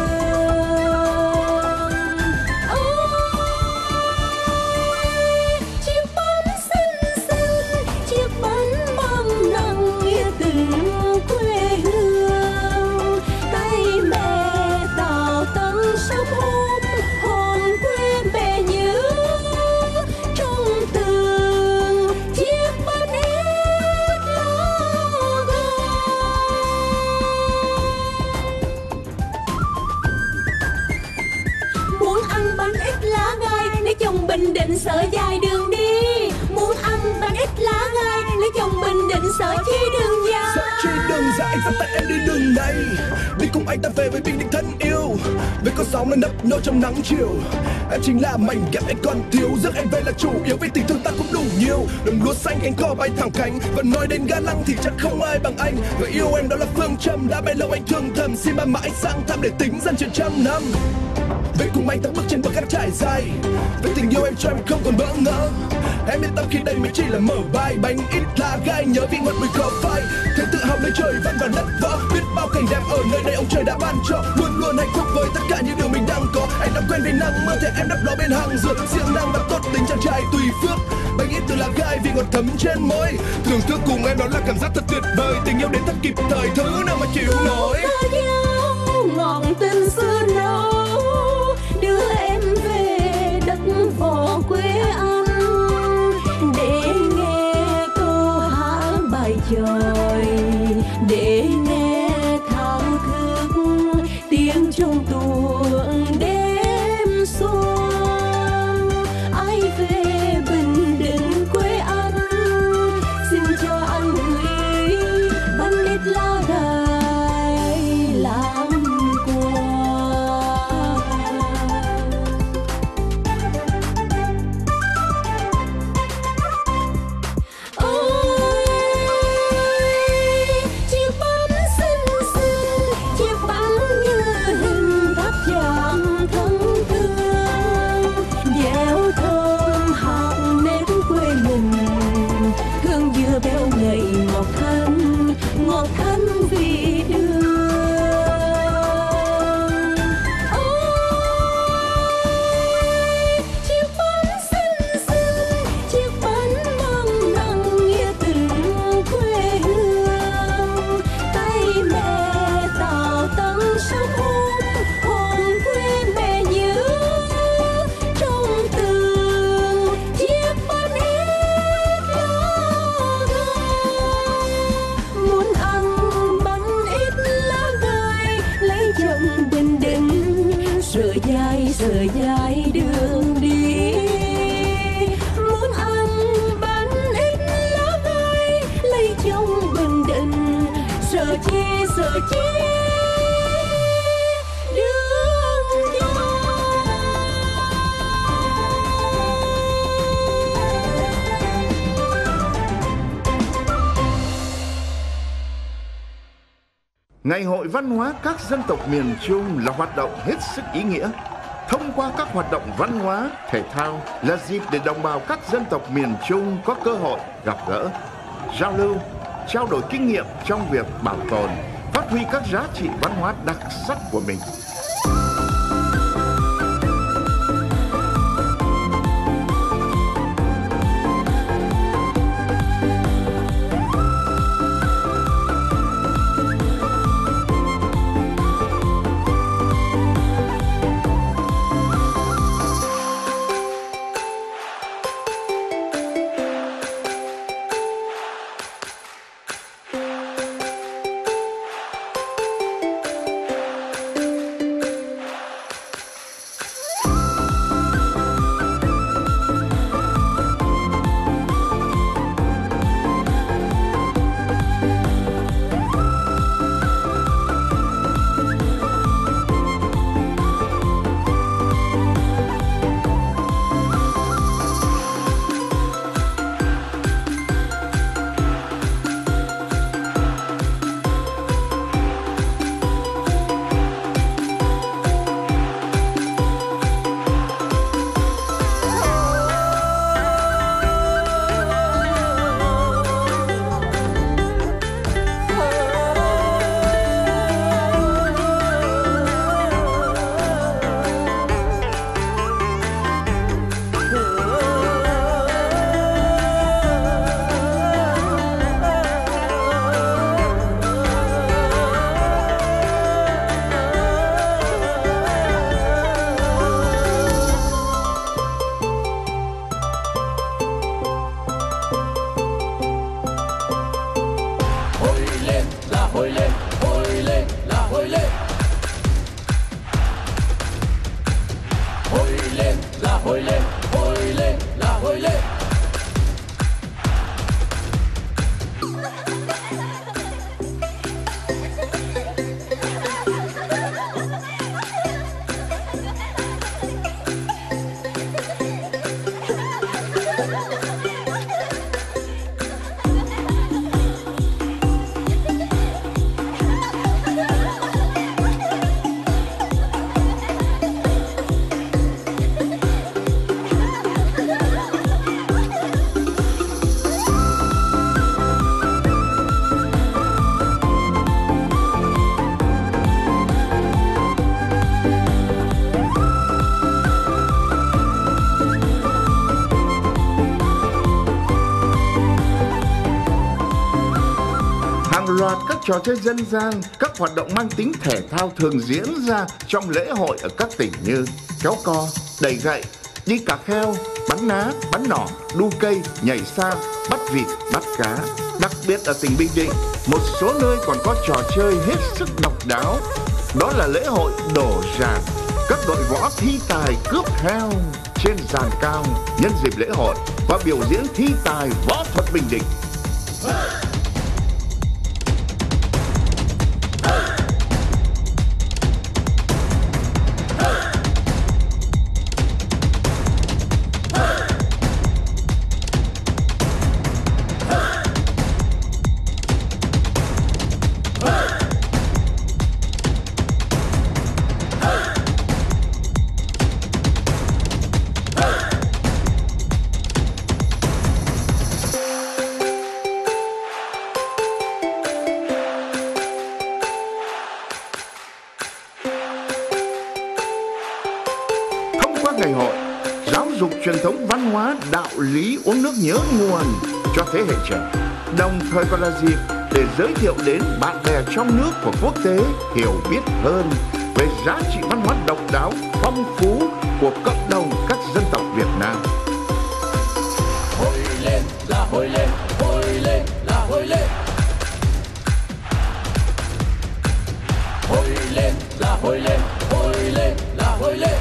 Bình Định sợ dài đường đi, muốn ăn bánh ít lá gai, lấy chồng Bình Định sợ chi đường dài. Sợ chi đường dài, dắt tay em đi đường này, đi cùng anh ta về với Bình Định thân yêu. Với con sóng lên nấp nô trong nắng chiều, em chính là mảnh ghép anh còn thiếu. Rước em về là chủ yếu, vì tình thương ta cũng đủ nhiều. Đừng lúa xanh cánh cò bay thẳng cánh, và nói đến ga lăng thì chắc không ai bằng anh. Và yêu em đó là phương châm, đã bấy lâu anh thương thầm, xin ba mãi sang thăm để tính dần trên trăm năm. Về cùng anh ta bước trên bậc thang trải dài, với tình yêu em cho em không còn bỡ ngỡ. Em yên tâm khi đây mới chỉ là mở bài, bánh ít lá gai nhớ vị ngọt mùi khó phai. Thêm tự hào nơi trời văn và đất vỡ, biết bao cảnh đẹp ở nơi đây ông trời đã ban cho. Luôn luôn hạnh phúc với tất cả những điều mình đang có. Anh đã quen với nắng mưa thế em đắp đó bên hàng dừa, siêng năng và tốt tính chàng trai tùy phước. Bánh ít từ lá gai vì ngọt thấm trên môi, thưởng thức cùng em đó là cảm giác thật tuyệt vời. Tình yêu đến thật kịp thời, thứ nào mà chịu nổi. Ngọt tình xưa nâu đưa em về đất phò quê anh, để nghe câu hát bài chòi, để nghe thao thức tiếng trong tuồng đêm xuân. Ai về Bình Định quê anh, xin cho anh gửi bánh ít lá gai làm quà. Béo ngậy ngọt thanh, ngọt thanh vì đường. Ôi, chiếc bánh xinh xinh, chiếc bánh măng nặng nghĩa tình quê hương. Tay mẹ tạo tấm sắp hôn, hồn quê mẹ nhớ trong tường. Chiếc bánh ít muốn ăn bánh ít lá gai, lấy chồng Bình Định sợ dài sợ dài đường đi. Muốn ăn bánh ít lá gai, lấy chồng Bình Định sợ chi sợ chi đường dài. Ngày hội văn hóa các dân tộc miền Trung là hoạt động hết sức ý nghĩa. Thông qua các hoạt động văn hóa, thể thao là dịp để đồng bào các dân tộc miền Trung có cơ hội gặp gỡ, giao lưu, trao đổi kinh nghiệm trong việc bảo tồn, phát huy các giá trị văn hóa đặc sắc của mình. Hàng loạt các trò chơi dân gian, các hoạt động mang tính thể thao thường diễn ra trong lễ hội ở các tỉnh như kéo co, đẩy gậy, đi cà kheo, bắn ná, bắn nỏ, đu cây, nhảy xa, bắt vịt, bắt cá. Đặc biệt ở tỉnh Bình Định, một số nơi còn có trò chơi hết sức độc đáo. Đó là lễ hội đổ ràng. Các đội võ thi tài cướp heo trên giàn cao nhân dịp lễ hội và biểu diễn thi tài võ thuật Bình Định. Ngày hội giáo dục truyền thống văn hóa đạo lý uống nước nhớ nguồn cho thế hệ trẻ, đồng thời còn là dịp để giới thiệu đến bạn bè trong nước và quốc tế hiểu biết hơn về giá trị văn hóa độc đáo phong phú của cộng đồng các dân tộc Việt Nam. Hồi lên là hồi lên, hồi lên là hồi lên, hồi lên là hồi lên, hồi lên là hồi lên.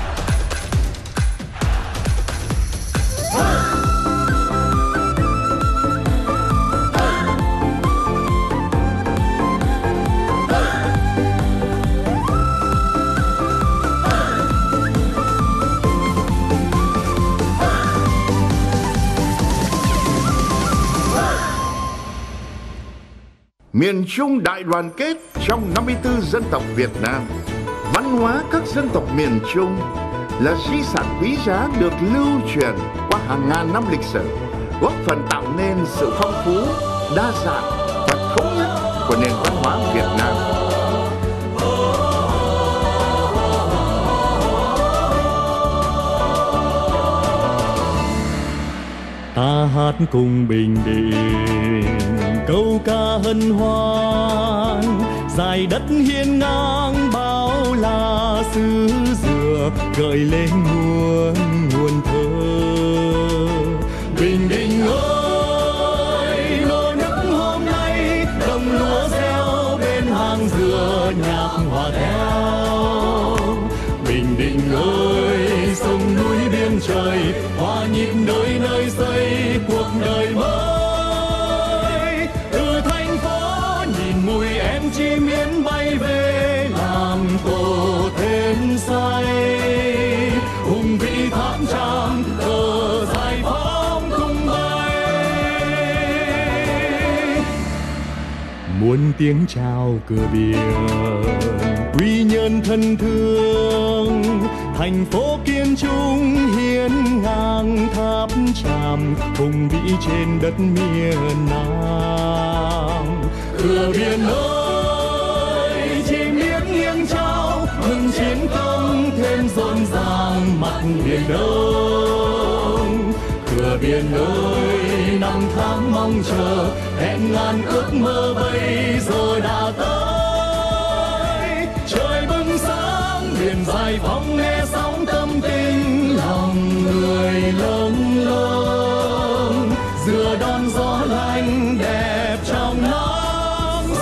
Miền Trung đại đoàn kết trong năm mươi tư dân tộc Việt Nam. Văn hóa các dân tộc miền Trung là di sản quý giá được lưu truyền qua hàng ngàn năm lịch sử, góp phần tạo nên sự phong phú, đa dạng và thống nhất của nền văn hóa Việt Nam. Ta hát cùng Bình Định câu ca hân hoan, dải đất hiên ngang bao la xứ dừa gợi lên nguồn nguồn thơ. Bình Định ơi, nô nức hôm nay đồng lúa gieo bên hàng dừa nhạc hòa theo. Bình Định ơi, sông núi biên trời hòa nhịp nơi nơi xây cuộc đời mới. Từ thành phố nhìn mùi em chim yến bay về làm tổ thêm say. Hùng vĩ tháp tràm cờ giải phóng tung bay. Muôn tiếng chào cửa biển quy nhân thân thương, thành phố kiên trung hiên ngang tháp tràm hùng vĩ trên đất miền Nam. Cửa biển ơi, chim yến nghiêng trao mừng chiến công thêm rộn ràng mặt biển Đông. Cửa biển ơi, năm tháng mong chờ hẹn ngàn ước mơ bây giờ đã tới. Trời bừng sáng biển giải phóng nghe sóng tâm tình lòng người lâng lâng. Dừa đón gió lạnh đẹp trong nắng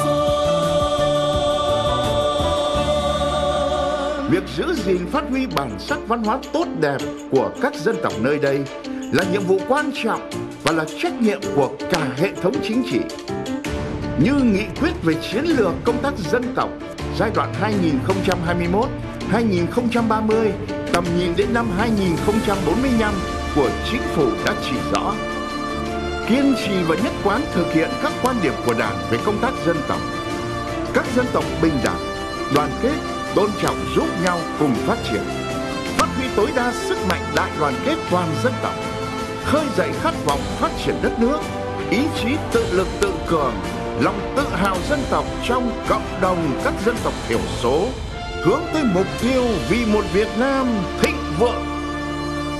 xuân. Việc giữ gìn phát huy bản sắc văn hóa tốt đẹp của các dân tộc nơi đây là nhiệm vụ quan trọng và là trách nhiệm của cả hệ thống chính trị. Như nghị quyết về chiến lược công tác dân tộc giai đoạn hai nghìn không trăm hai mươi mốt đến hai nghìn không trăm ba mươi, tầm nhìn đến năm hai nghìn không trăm bốn mươi lăm của Chính phủ đã chỉ rõ. Kiên trì và nhất quán thực hiện các quan điểm của Đảng về công tác dân tộc. Các dân tộc bình đẳng, đoàn kết, tôn trọng giúp nhau cùng phát triển. Phát huy tối đa sức mạnh đại đoàn kết toàn dân tộc. Khơi dậy khát vọng phát triển đất nước, ý chí tự lực tự cường, lòng tự hào dân tộc trong cộng đồng các dân tộc thiểu số, hướng tới mục tiêu vì một Việt Nam thịnh vượng.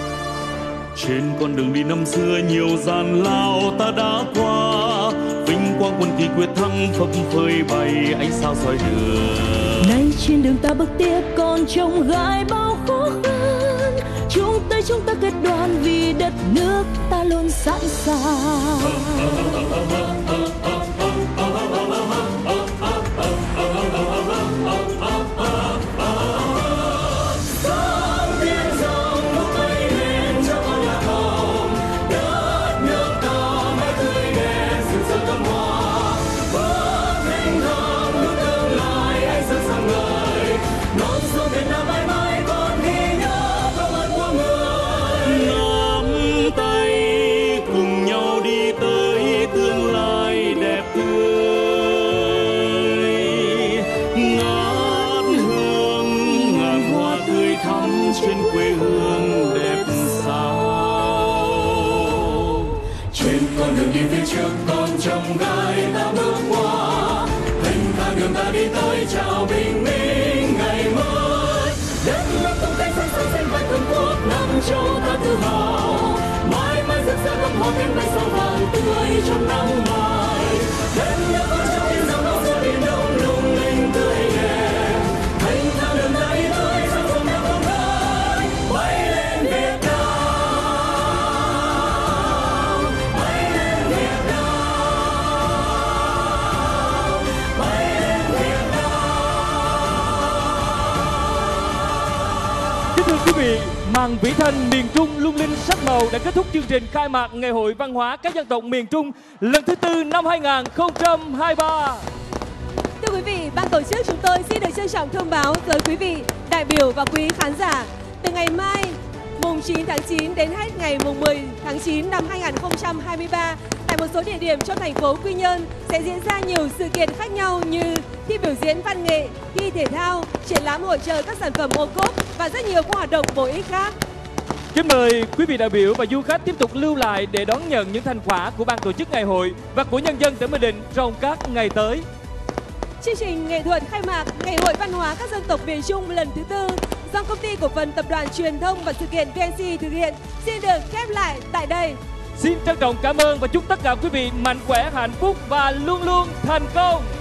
Trên con đường đi năm xưa nhiều gian lao ta đã qua, vinh quang quân kỳ quyết thắng phấp phới bay ánh sao soi đường. Nay trên đường ta bước tiếp còn trông gai bao khó khăn, chúng ta chúng ta kết đoàn vì đất nước ta luôn sẵn sàng. Trên quê hương đẹp sao. Trên con đường đi phía trước còn trông gai ta bước qua, hình thang đường ta đi tới chào bình minh ngày mới. Đất nước tung cánh xanh xanh xanh vạch cường quốc Nam Châu ta tự hào, mãi mãi rực rỡ gấm hoa cánh bay sao vàng tươi trong nắng mai. Đất nước con trâu yên dòng máu giữa biển đông lung linh tươi đẹp, hình thang đường ta đi tới trong dòng nước không ngơi bay lên Việt Nam, bay lên Việt Nam, bay lên Việt Nam. Kính thưa quý vị, màn vĩ thanh miền Trung lung linh sắc màu đã kết thúc chương trình khai mạc Ngày hội Văn hóa các dân tộc miền Trung lần thứ tư năm hai nghìn không trăm hai mươi ba. Thưa quý vị, ban tổ chức chúng tôi xin được trân trọng thông báo tới quý vị đại biểu và quý khán giả, từ ngày mai mùng chín tháng chín đến hết ngày mùng mười tháng chín năm hai nghìn không trăm hai mươi ba, tại một số địa điểm trong thành phố Quy Nhơn sẽ diễn ra nhiều sự kiện khác nhau như thi biểu diễn văn nghệ, thi thể thao, triển lãm hội chợ các sản phẩm ô cốp và rất nhiều các hoạt động bổ ích khác. Kính mời quý vị đại biểu và du khách tiếp tục lưu lại để đón nhận những thành quả của ban tổ chức ngày hội và của nhân dân tỉnh Bình Định trong các ngày tới. Chương trình nghệ thuật khai mạc Ngày hội Văn hóa các dân tộc miền Trung lần thứ tư do Công ty Cổ phần Tập đoàn Truyền thông và Sự kiện vê en xê thực hiện xin được khép lại tại đây. Xin trân trọng cảm ơn và chúc tất cả quý vị mạnh khỏe, hạnh phúc và luôn luôn thành công.